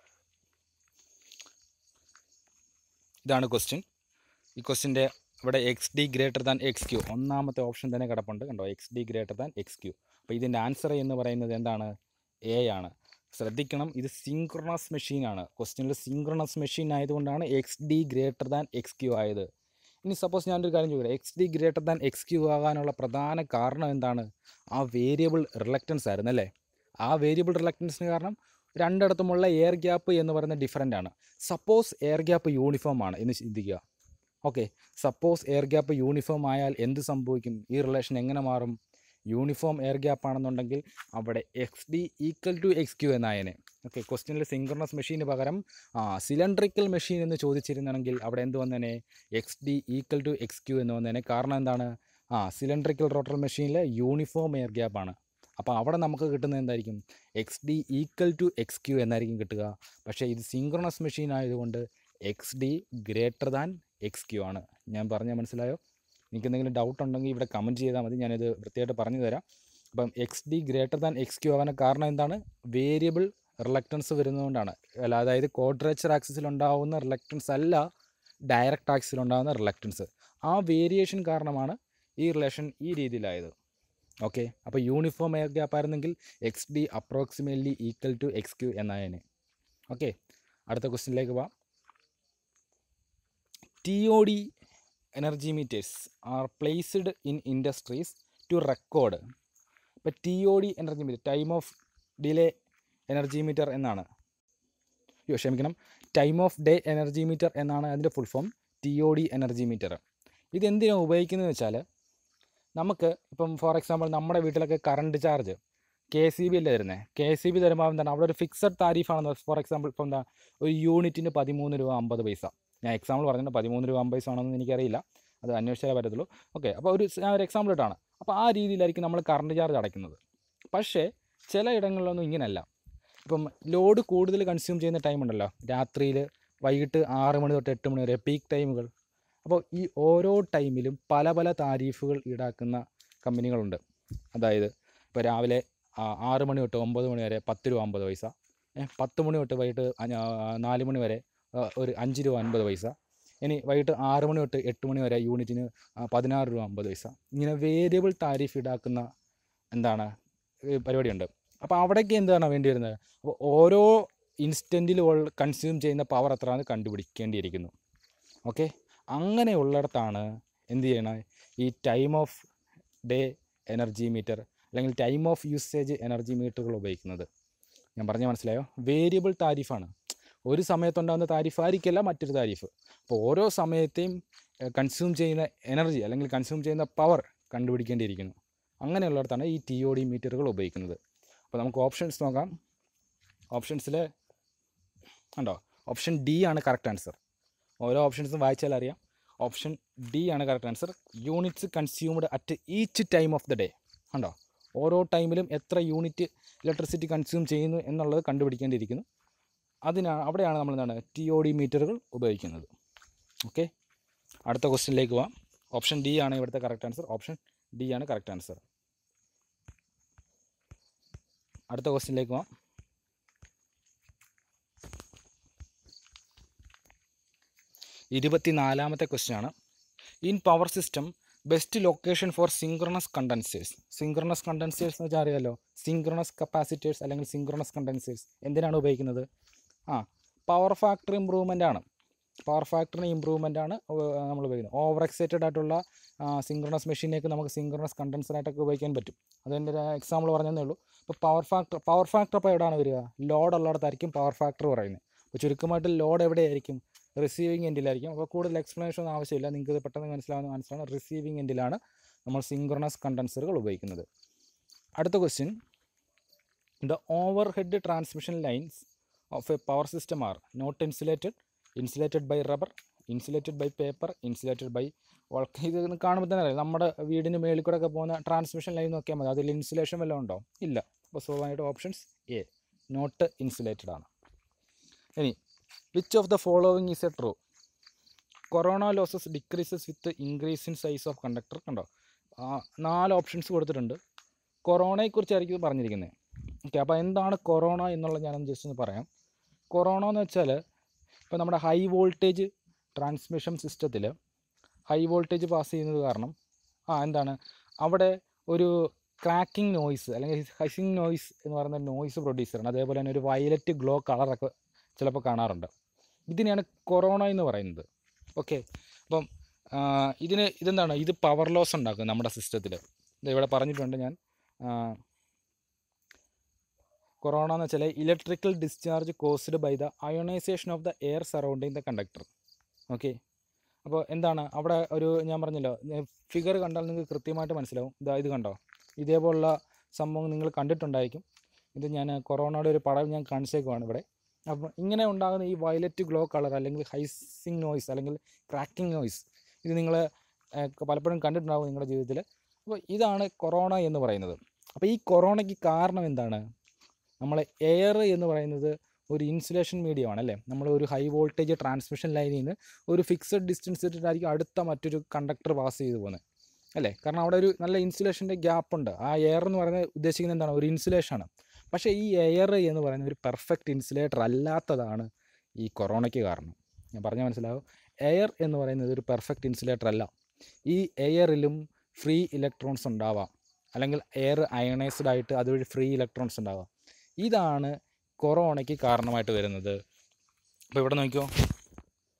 ഇതാണ് ക്വസ്റ്റ്യൻ. ഈ ക്വസ്റ്റ്യൻ്റെ ഇവിടെ XD ഗ്രേറ്റർ ദാൻ XQ ഒന്നാമത്തെ ഓപ്ഷൻ തന്നെ കിടപ്പുണ്ട് കണ്ടോ, XD ഗ്രേറ്റർ ദാൻ XQ. അപ്പോൾ ഇതിൻ്റെ ആൻസർ എന്ന് പറയുന്നത് എന്താണ്, A ആണ്. ശ്രദ്ധിക്കണം, ഇത് സിങ്ക്രണസ് മെഷീനാണ്. ക്വസ്റ്റ്യനിൽ സിങ്ക്രണസ് മെഷീൻ ആയതുകൊണ്ടാണ് XD ഗ്രേറ്റർ ദാൻ XQ ആയത്. ഇനി സപ്പോസ് ഞാനൊരു കാര്യം ചോദിക്കാം, XD ഗ്രേറ്റർ ദാൻ XQ ആകാനുള്ള പ്രധാന കാരണം എന്താണ്, ആ വേരിയബിൾ റിലക്റ്റൻസ് ആയിരുന്നു അല്ലേ. ആ വേരിയബിൾ റിലക്റ്റൻസിന് കാരണം രണ്ടിടത്തുമുള്ള എയർ ഗ്യാപ്പ് എന്ന് പറയുന്നത് ഡിഫറൻ്റ് ആണ്. സപ്പോസ് എയർ ഗ്യാപ്പ് യൂണിഫോം ആണ് എന്ന് ചിന്തിക്കുക. Okay, suppose air gap uniform ആയാൽ എന്ത് സംഭവിക്കും, ഈ റിലേഷൻ എങ്ങനെ മാറും, യൂണിഫോം എയർ ഗ്യാപ്പ് ആണെന്നുണ്ടെങ്കിൽ അവിടെ XD ഈക്വൽ ടു XQ എന്നായനെ. ഓക്കെ, ക്വസ്റ്റ്യനിൽ സിങ്ക്രണസ് മെഷീന് പകരം സിലിണ്ടറിക്കൽ മെഷീൻ എന്ന് ചോദിച്ചിരുന്നെങ്കിൽ അവിടെ എന്ത് വന്നേനെ, XD ഈക്വൽ ടു XQ എന്ന് വന്നേനെ. കാരണം എന്താണ്, സിലിണ്ടറിക്കൽ റോട്ടർ മെഷീനിൽ യൂണിഫോം എയർ ഗ്യാപ്പാണ്. അപ്പോൾ അവിടെ നമുക്ക് കിട്ടുന്നത് എന്തായിരിക്കും, XD ഈക്വൽ ടു XQ എന്നായിരിക്കും കിട്ടുക. പക്ഷേ ഇത് സിങ്ക്രണസ് മെഷീൻ ആയതുകൊണ്ട് XD ഗ്രേറ്റർ ദാൻ XQ ആണ്. ഞാൻ പറഞ്ഞാൽ മനസ്സിലായോ? നിങ്ങൾക്ക് എന്തെങ്കിലും ഡൗട്ട് ഉണ്ടെങ്കിൽ ഇവിടെ കമൻറ്റ് ചെയ്താൽ മതി, ഞാനിത് വൃത്തിയായിട്ട് പറഞ്ഞു തരാം. അപ്പം XD ഗ്രേറ്റർ ദാൻ XQ ആകാൻ കാരണം എന്താണ്, വേരിയബിൾ റിലക്റ്റൻസ് വരുന്നതുകൊണ്ടാണ്. അതായത് ക്വാഡ്രേച്ചർ ആക്സിസിലുണ്ടാകുന്ന റിലക്റ്റൻസ് അല്ല, ഡയറക്റ്റ് ആക്സിസിലുണ്ടാകുന്ന റിലക്റ്റൻസ്. ആ വേരിയേഷൻ കാരണമാണ് ഈ റിലേഷൻ ഈ രീതിയിലായത്. ഓക്കെ, അപ്പോൾ യൂണിഫോം എയർ ഗ്യാപ്പ് ആയിരുന്നെങ്കിൽ XD approximately equal to XQ എന്നായതിന്. ഓക്കെ, അടുത്ത ക്വസ്റ്റ്യനിലേക്ക് പോവാം. TOD energy meters are placed in industries to record. ഇപ്പോൾ TOD energy meter, time of delay energy meter എന്നാണ്, ക്ഷമിക്കണം, time of day energy meter എന്നാണ് അതിൻ്റെ full form, TOD energy meter. ഇതെന്തിനാണ് ഉപയോഗിക്കുന്നത് വെച്ചാൽ, നമുക്ക് ഇപ്പം ഫോർ എക്സാമ്പിൾ നമ്മുടെ വീട്ടിലൊക്കെ കറണ്ട് ചാർജ് KSEB അല്ലേ തരുന്നത്, KSEB തരുമ്പോൾ എന്താണ് അവിടെ ഒരു ഫിക്സഡ് താരിഫാണെന്ന്. ഫോർ എക്സാമ്പിൾ ഇപ്പോൾ എന്താ ഒരു യൂണിറ്റിന് 13 രൂപ 50 പൈസ. ഞാൻ എക്സാമ്പിൾ പറഞ്ഞിട്ട് 13 രൂപ 50 പൈസ ആണെന്ന് എനിക്കറിയില്ല, അത് അന്വേഷിച്ചാലേ പറ്റത്തുള്ളൂ. ഓക്കെ, അപ്പോൾ ഞാൻ ഒരു എക്സാമ്പിൾ ഇട്ടാണ്. അപ്പോൾ ആ രീതിയിലായിരിക്കും നമ്മൾ കറണ്ട് ചാർജ് അടയ്ക്കുന്നത്. പക്ഷേ ചില ഇടങ്ങളിലൊന്നും ഇങ്ങനെയല്ല. ഇപ്പം ലോഡ് കൂടുതൽ കൺസ്യൂം ചെയ്യുന്ന ടൈം ഉണ്ടല്ലോ, രാത്രിയിൽ വൈകിട്ട് 6 മണി തൊട്ട് 8 മണി വരെ പീക്ക് ടൈമുകൾ. അപ്പോൾ ഈ ഓരോ ടൈമിലും പല പല താരിഫുകൾ ഈടാക്കുന്ന കമ്പനികളുണ്ട്. അതായത് ഇപ്പോൾ രാവിലെ 6 മണി തൊട്ട് 9 മണി വരെ 10 രൂപ 50 പൈസ, 10 മണി തൊട്ട് വൈകിട്ട് 4 മണി വരെ ഒരു 5 രൂപ 50 പൈസ, ഇനി വൈകിട്ട് 6 മണി തൊട്ട് 8 മണി വരെ യൂണിറ്റിന് 16 രൂപ 50 പൈസ. ഇങ്ങനെ വേരിയബിൾ താരിഫ് ഈടാക്കുന്ന എന്താണ് പരിപാടിയുണ്ട്. അപ്പോൾ അവിടേക്ക് എന്താണ് വേണ്ടി വരുന്നത്, അപ്പോൾ ഓരോ ഇൻസ്റ്റൻറ്റിൽ കൺസ്യൂം ചെയ്യുന്ന പവർ എത്രയാണെന്ന് കണ്ടുപിടിക്കേണ്ടിയിരിക്കുന്നു. ഓക്കെ, അങ്ങനെയുള്ളിടത്താണ് എന്ത് ചെയ്യണം, ഈ time of day energy meter അല്ലെങ്കിൽ ടൈം ഓഫ് യൂസേജ് എനർജി മീറ്ററുകൾ ഉപയോഗിക്കുന്നത്. ഞാൻ പറഞ്ഞാൽ മനസ്സിലായോ? വേരിയബിൾ താരിഫാണ്. ഒരു സമയത്തുണ്ടാകുന്ന താരിഫ് ആയിരിക്കില്ല മറ്റൊരു താരിഫ്. അപ്പോൾ ഓരോ സമയത്തെയും കൺസ്യൂം ചെയ്യുന്ന എനർജി അല്ലെങ്കിൽ കൺസ്യൂം ചെയ്യുന്ന പവർ കണ്ടുപിടിക്കേണ്ടിയിരിക്കുന്നു. അങ്ങനെയുള്ളിടത്താണ് ഈ TOD മീറ്ററുകൾ ഉപയോഗിക്കുന്നത്. അപ്പോൾ നമുക്ക് ഓപ്ഷൻസ് നോക്കാം. ഓപ്ഷൻസിൽ ഉണ്ടോ, ഓപ്ഷൻ D ആണ് കറക്റ്റ് ആൻസർ. ഓരോ ഓപ്ഷൻസും വായിച്ചാൽ അറിയാം. ഓപ്ഷൻ D ആണ് correct answer. Units consumed at each time of the day. ഉണ്ടോ, ഓരോ ടൈമിലും എത്ര യൂണിറ്റ് ഇലക്ട്രിസിറ്റി കൺസ്യൂം ചെയ്യുന്നു എന്നുള്ളത് കണ്ടുപിടിക്കേണ്ടിയിരിക്കുന്നു. അവിടെയാണ് നമ്മൾ എന്താണ് TOD മീറ്ററുകൾ ഉപയോഗിക്കുന്നത്. ഓക്കെ, അടുത്ത ക്വസ്റ്റ്യനിലേക്ക് പോവാം. ഓപ്ഷൻ D ആണ് ഇവിടുത്തെ കറക്റ്റ് ആൻസർ. ഓപ്ഷൻ D ആണ് കറക്റ്റ് ആൻസർ. അടുത്ത ക്വസ്റ്റ്യനിലേക്ക് പോവാം. ഇരുപത്തിനാലാമത്തെ ക്വസ്റ്റ്യൻ ആണ്. In power system best location for synchronous condensers. Synchronous condensers എന്ന് വെച്ചാൽ അറിയാമല്ലോ, സിങ്ക്രണസ് കപ്പാസിറ്റേഴ്സ് അല്ലെങ്കിൽ സിങ്ക്രണസ് കണ്ടൻസേഴ്സ് എന്തിനാണ് ഉപയോഗിക്കുന്നത്? പവർ ഫാക്ടർ ഇമ്പ്രൂവ്മെൻ്റ് ആണ്. പവർ ഫാക്ടറിന് ഇമ്പ്രൂവ്മെൻ്റ് ആണ് നമ്മൾ ഉപയോഗിക്കുന്നത്. ഓവർ എക്സൈറ്റഡ് ആയിട്ടുള്ള സിങ്ക്രണസ് മെഷീനേക്ക് നമുക്ക് സിങ്ക്രണസ് കണ്ടൻസറായിട്ടൊക്കെ ഉപയോഗിക്കാൻ പറ്റും. അതിൻ്റെ ഒരു എക്സാമ്പിൾ പറഞ്ഞതേ ഉള്ളൂ. ഇപ്പോൾ പവർ ഫാക്ടർ അപ്പോൾ എവിടെയാണ് വരിക? ലോഡ് ഉള്ളിടത്തായിരിക്കും പവർ ഫാക്ടർ പറയുന്നത്. അപ്പോൾ ചുരുക്കമായിട്ട് ലോഡ് എവിടെയായിരിക്കും? റിസീവിങ് എൻഡിലായിരിക്കും. അപ്പോൾ കൂടുതൽ എക്സ്പ്ലനേഷൻ ഒന്നും ആവശ്യമില്ല, നിങ്ങൾക്ക് ഇത് പെട്ടെന്ന് മനസ്സിലാണ്. റിസീവിങ് എൻഡിലാണ് നമ്മൾ സിങ്ക്രണസ് കണ്ടൻസറുകൾ ഉപയോഗിക്കുന്നത്. അടുത്ത question, the overhead transmission lines of a power system are not insulated by rubber, insulated by paper, insulated by വൾക്ക്. ഇത് കാണുമ്പോൾ തന്നെ അറിയാം, നമ്മുടെ വീടിന് മേളിൽ കൂടെ ഒക്കെ പോകുന്ന ട്രാൻസ്മിഷൻ ലൈൻ നോക്കിയാൽ മതി, അതിൽ ഇൻസുലേഷൻ വല്ലതും ഉണ്ടോ? ഇല്ല. അപ്പോൾ സ്വാഭാവികമായിട്ട് ഓപ്ഷൻസ് A, നോട്ട് ഇൻസുലേറ്റഡ് ആണ്. ഇനി which of the following is a true? Corona losses decreases with increase in size of conductor. കണ്ടോ, 4 ഓപ്ഷൻസ് കൊടുത്തിട്ടുണ്ട്. കൊറോണയെക്കുറിച്ചായിരിക്കും പറഞ്ഞിരിക്കുന്നത്. ഓക്കെ, അപ്പോൾ എന്താണ് കൊറോണ എന്നുള്ളത് ഞാനൊന്ന് ജസ്റ്റ് ഒന്ന് പറയാം. കൊറോണ എന്ന് വെച്ചാൽ ഇപ്പോൾ നമ്മുടെ ഹൈ വോൾട്ടേജ് ട്രാൻസ്മിഷൻ സിസ്റ്റത്തിൽ ഹൈ വോൾട്ടേജ് പാസ് ചെയ്യുന്നത് കാരണം എന്താണ് അവിടെ ഒരു ക്രാക്കിംഗ് നോയ്സ് അല്ലെങ്കിൽ ഹസിങ് നോയ്സ് എന്ന് പറയുന്ന നോയ്സ് പ്രൊഡ്യൂസ് ചെയ്യണം. അതേപോലെ തന്നെ ഒരു വയലറ്റ് ഗ്ലോ കളറൊക്കെ ചിലപ്പോൾ കാണാറുണ്ട്. ഇതിനെയാണ് കൊറോണ എന്ന് പറയുന്നത്. ഓക്കെ, അപ്പം ഇതെന്താണ്, ഇത് പവർ ലോസ് ഉണ്ടാക്കും നമ്മുടെ സിസ്റ്റത്തിൽ. ഇവിടെ പറഞ്ഞിട്ടുണ്ട് ഞാൻ. കൊറോണ എന്ന് വെച്ചാൽ electrical discharge caused by the ionization of the air surrounding the conductor. Okay, അപ്പോൾ എന്താണ് അവിടെ ഞാൻ പറഞ്ഞല്ലോ, ഫിഗർ കണ്ടാൽ നിങ്ങൾക്ക് കൃത്യമായിട്ട് മനസ്സിലാവും. ഇത് കണ്ടോ, ഇതേപോലുള്ള സംഭവം നിങ്ങൾ കണ്ടിട്ടുണ്ടായിരിക്കും. ഇത് ഞാൻ കൊറോണയുടെ ഒരു പടം ഞാൻ കാണിച്ചേക്കുവാണ് ഇവിടെ. അപ്പോൾ ഇങ്ങനെ ഉണ്ടാകുന്ന ഈ വയലറ്റ് ഗ്ലോ കളർ അല്ലെങ്കിൽ ഹൈസിങ് നോയ്സ് അല്ലെങ്കിൽ ക്രാക്കിംഗ് നോയ്സ്, ഇത് നിങ്ങൾ പലപ്പോഴും കണ്ടിട്ടുണ്ടാകും നിങ്ങളുടെ ജീവിതത്തിൽ. അപ്പോൾ ഇതാണ് കൊറോണ എന്ന് പറയുന്നത്. അപ്പോൾ ഈ കൊറോണയ്ക്ക് കാരണം എന്താണ്? നമ്മൾ എയർ എന്ന് പറയുന്നത് ഒരു ഇൻസുലേഷൻ മീഡിയമാണ് അല്ലേ. നമ്മൾ ഒരു ഹൈ വോൾട്ടേജ് ട്രാൻസ്മിഷൻ ലൈനിൽ നിന്ന് ഒരു ഫിക്സഡ് ഡിസ്റ്റൻസ് ഇട്ടിട്ടായിരിക്കും അടുത്ത മറ്റൊരു കണ്ടക്ടർ പാസ് ചെയ്ത് പോകുന്നത് അല്ലേ. കാരണം അവിടെ ഒരു നല്ല ഇൻസുലേഷൻ്റെ ഗ്യാപ്പ് ഉണ്ട്. ആ എയർ എന്ന് പറയുന്നത് ഉദ്ദേശിക്കുന്നത് എന്താണ്? ഒരു ഇൻസുലേഷനാണ്. പക്ഷേ ഈ എയർ എന്ന് പറയുന്നത് ഒരു പെർഫെക്റ്റ് ഇൻസുലേറ്റർ അല്ലാത്തതാണ് ഈ കൊറോണയ്ക്ക് കാരണം. ഞാൻ പറഞ്ഞാൽ മനസ്സിലാവും. എയർ എന്ന് പറയുന്നത് ഒരു പെർഫെക്റ്റ് ഇൻസുലേറ്റർ അല്ല. ഈ എയറിലും ഫ്രീ ഇലക്ട്രോൺസ് ഉണ്ടാവാം, അല്ലെങ്കിൽ എയർ അയണൈസ്ഡ് ആയിട്ട് അതുവഴി ഫ്രീ ഇലക്ട്രോൺസ് ഉണ്ടാവാം. ഇതാണ് കൊറോണയ്ക്ക് കാരണമായിട്ട് വരുന്നത്. അപ്പോൾ ഇവിടെ നോക്കിയോ,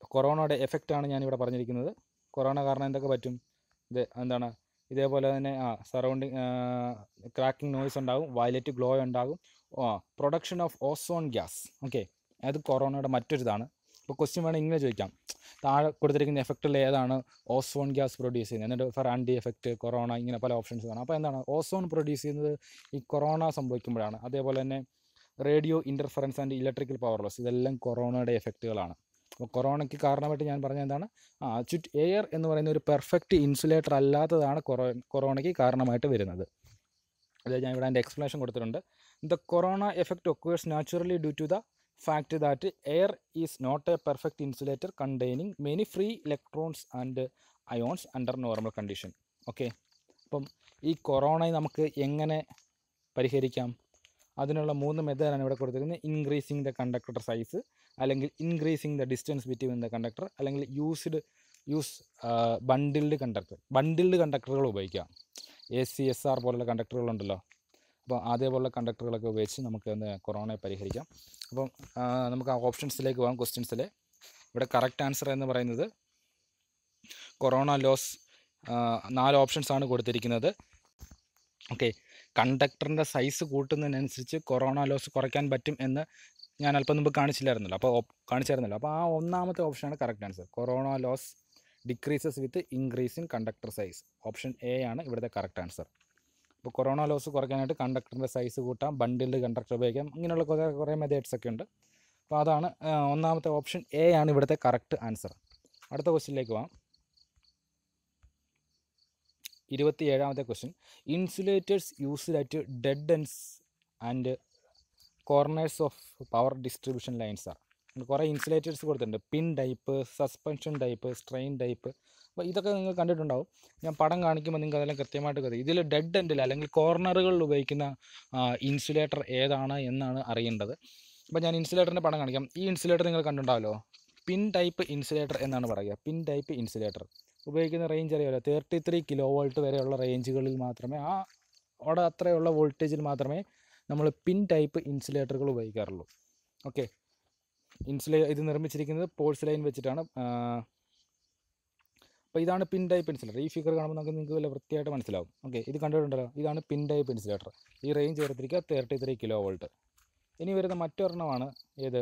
കൊറോണയുടെ എഫക്റ്റാണ് ഞാനിവിടെ പറഞ്ഞിരിക്കുന്നത്. കൊറോണ കാരണം എന്തൊക്കെ പറ്റും? ഇത് എന്താണ്, ഇതേപോലെ തന്നെ സറൗണ്ടിങ് ക്രാക്കിംഗ് നോയ്സ് ഉണ്ടാകും, വയലറ്റ് ഗ്ലോ ഉണ്ടാകും, production of ozone gas. Okay, അത് കൊറോണയുടെ മറ്റൊരിതാണ്. ഇപ്പോൾ ക്വസ്റ്റ്യൻ വേണമെങ്കിൽ ഇങ്ങനെ ചോദിക്കാം, താഴെ കൊടുത്തിരിക്കുന്ന എഫക്റ്റിൽ ഏതാണ് ഓസോൺ ഗ്യാസ് പ്രൊഡ്യൂസ് ചെയ്യുന്നത്? എന്നിട്ട് ഫോർ ആൻറ്റി എഫക്റ്റ്, കൊറോണ, ഇങ്ങനെ പല ഓപ്ഷൻസ് കാണാം. അപ്പോൾ എന്താണ്, ഓസോൺ പ്രൊഡ്യൂസ് ചെയ്യുന്നത് ഈ കൊറോണ സംഭവിക്കുമ്പോഴാണ്. അതേപോലെ തന്നെ radio interference and electrical power loss, ഇതെല്ലാം കൊറോണയുടെ എഫക്റ്റുകളാണ്. അപ്പോൾ കൊറോണയ്ക്ക് കാരണമായിട്ട് ഞാൻ പറഞ്ഞത് എന്താണ്, എയർ എന്ന് പറയുന്ന ഒരു പെർഫെക്റ്റ് ഇൻസുലേറ്റർ അല്ലാത്തതാണ് കൊറോണയ്ക്ക് കാരണമായിട്ട് വരുന്നത്. അത് ഞാൻ ഇവിടെ എൻ്റെ എക്സ്പ്ലനേഷൻ കൊടുത്തിട്ടുണ്ട്. The corona effect occurs naturally due to the fact that air is not a perfect insulator containing many free electrons and ions under normal condition. Okay, അപ്പം ഈ കൊറോണയെ നമുക്ക് എങ്ങനെ പരിഹരിക്കാം? അതിനുള്ള 3 മെത്തേഡാണ് ഇവിടെ കൊടുത്തിരിക്കുന്നത്. ഇൻക്രീസിങ് ദ കണ്ടക്ടർ സൈസ്, അല്ലെങ്കിൽ increasing the distance between the conductor, അല്ലെങ്കിൽ യൂസ് ബണ്ടിൽഡ് കണ്ടക്ടറുകൾ ഉപയോഗിക്കാം. ACSR പോലുള്ള കണ്ടക്ടറുകളുണ്ടല്ലോ, അപ്പോൾ അതേപോലുള്ള കണ്ടക്ടറുകളൊക്കെ ഉപയോഗിച്ച് നമുക്ക് കൊറോണയെ പരിഹരിക്കാം. അപ്പം നമുക്ക് ആ ഓപ്ഷൻസിലേക്ക് പോകാം. ക്വസ്റ്റ്യൻസിൽ ഇവിടെ കറക്റ്റ് ആൻസർ എന്ന് പറയുന്നത് കൊറോണ ലോസ് 4 ഓപ്ഷൻസാണ് കൊടുത്തിരിക്കുന്നത്. ഓക്കെ, കണ്ടക്ടറിൻ്റെ സൈസ് കൂട്ടുന്നതിനനുസരിച്ച് കൊറോണ ലോസ് കുറയ്ക്കാൻ പറ്റും എന്ന് ഞാൻ അല്പം മുമ്പ് കാണിച്ചായിരുന്നല്ലോ. അപ്പോൾ ആ ഒന്നാമത്തെ ഓപ്ഷനാണ് correct answer. Corona loss decreases with increase in conductor size. Option A ആണ് ഇവിടുത്തെ കറക്റ്റ് ആൻസർ. അപ്പോൾ കൊറോണ ലോസ് കുറയ്ക്കാനായിട്ട് കണ്ടക്ടറിൻ്റെ സൈസ് കൂട്ടാം, ബണ്ടിൽഡ് കണ്ടക്ടർ ഉപയോഗിക്കാം, ഇങ്ങനെയുള്ള കുറേ മെത്തേഡ്സ് ഒക്കെ ഉണ്ട്. അപ്പോൾ അതാണ് ഒന്നാമത്തെ ഓപ്ഷൻ എ ആണ് ഇവിടുത്തെ കറക്റ്റ് ആൻസർ. അടുത്ത ക്വസ്റ്റ്യനിലേക്ക് പോകാം. 27ാമത്തെ question, insulators used at dead ends and corners of power distribution lines are. കുറേ ഇൻസുലേറ്റേഴ്സ് കൊടുത്തിട്ടുണ്ട്. Pin type, suspension type, strain type. അപ്പോൾ ഇതൊക്കെ നിങ്ങൾ കണ്ടിട്ടുണ്ടാവും. ഞാൻ പടം കാണിക്കുമ്പോൾ നിങ്ങൾക്ക് അതെല്ലാം കൃത്യമായിട്ട് കരുതി. ഇതിൽ ഡെഡ് എൻഡിൽ അല്ലെങ്കിൽ കോർണറുകളിൽ ഉപയോഗിക്കുന്ന ഇൻസുലേറ്റർ ഏതാണ് എന്നാണ് അറിയേണ്ടത്. അപ്പോൾ ഞാൻ ഇൻസുലേറ്ററിൻ്റെ പടം കാണിക്കാം. ഈ ഇൻസുലേറ്റർ നിങ്ങൾ കണ്ടിട്ടുണ്ടാവല്ലോ, പിൻ ടൈപ്പ് ഇൻസുലേറ്റർ എന്നാണ് പറയുക. പിൻ ടൈപ്പ് ഇൻസുലേറ്റർ ഉപയോഗിക്കുന്ന റേഞ്ച് അറിയാമല്ലോ, 33 kV വരെയുള്ള റേഞ്ചുകളിൽ മാത്രമേ, അവിടെ അത്രയുള്ള വോൾട്ടേജിൽ മാത്രമേ നമ്മൾ പിൻ ടൈപ്പ് ഇൻസുലേറ്ററുകൾ ഉപയോഗിക്കാറുള്ളൂ. ഓക്കെ, ഇത് നിർമ്മിച്ചിരിക്കുന്നത് പോഴ്സലൈൻ വെച്ചിട്ടാണ്. അപ്പോൾ ഇതാണ് പിൻ ടൈപ്പ് ഇൻസുലേറ്റർ. ഈ ഫിഗർ കാണുമ്പോൾ നിങ്ങൾക്ക് വല്ല വൃത്തിയായിട്ട് മനസ്സിലാവും. ഓക്കെ, ഇത് കണ്ടിട്ടുണ്ടല്ലോ, ഇതാണ് പിൻ ടൈപ്പ് ഇൻസുലേറ്റർ. ഈ റേഞ്ച് ചേർത്തിരിക്കുക 33 kV. ഇനി വരുന്ന മറ്റൊരെണ്ണമാണ് ഏത്,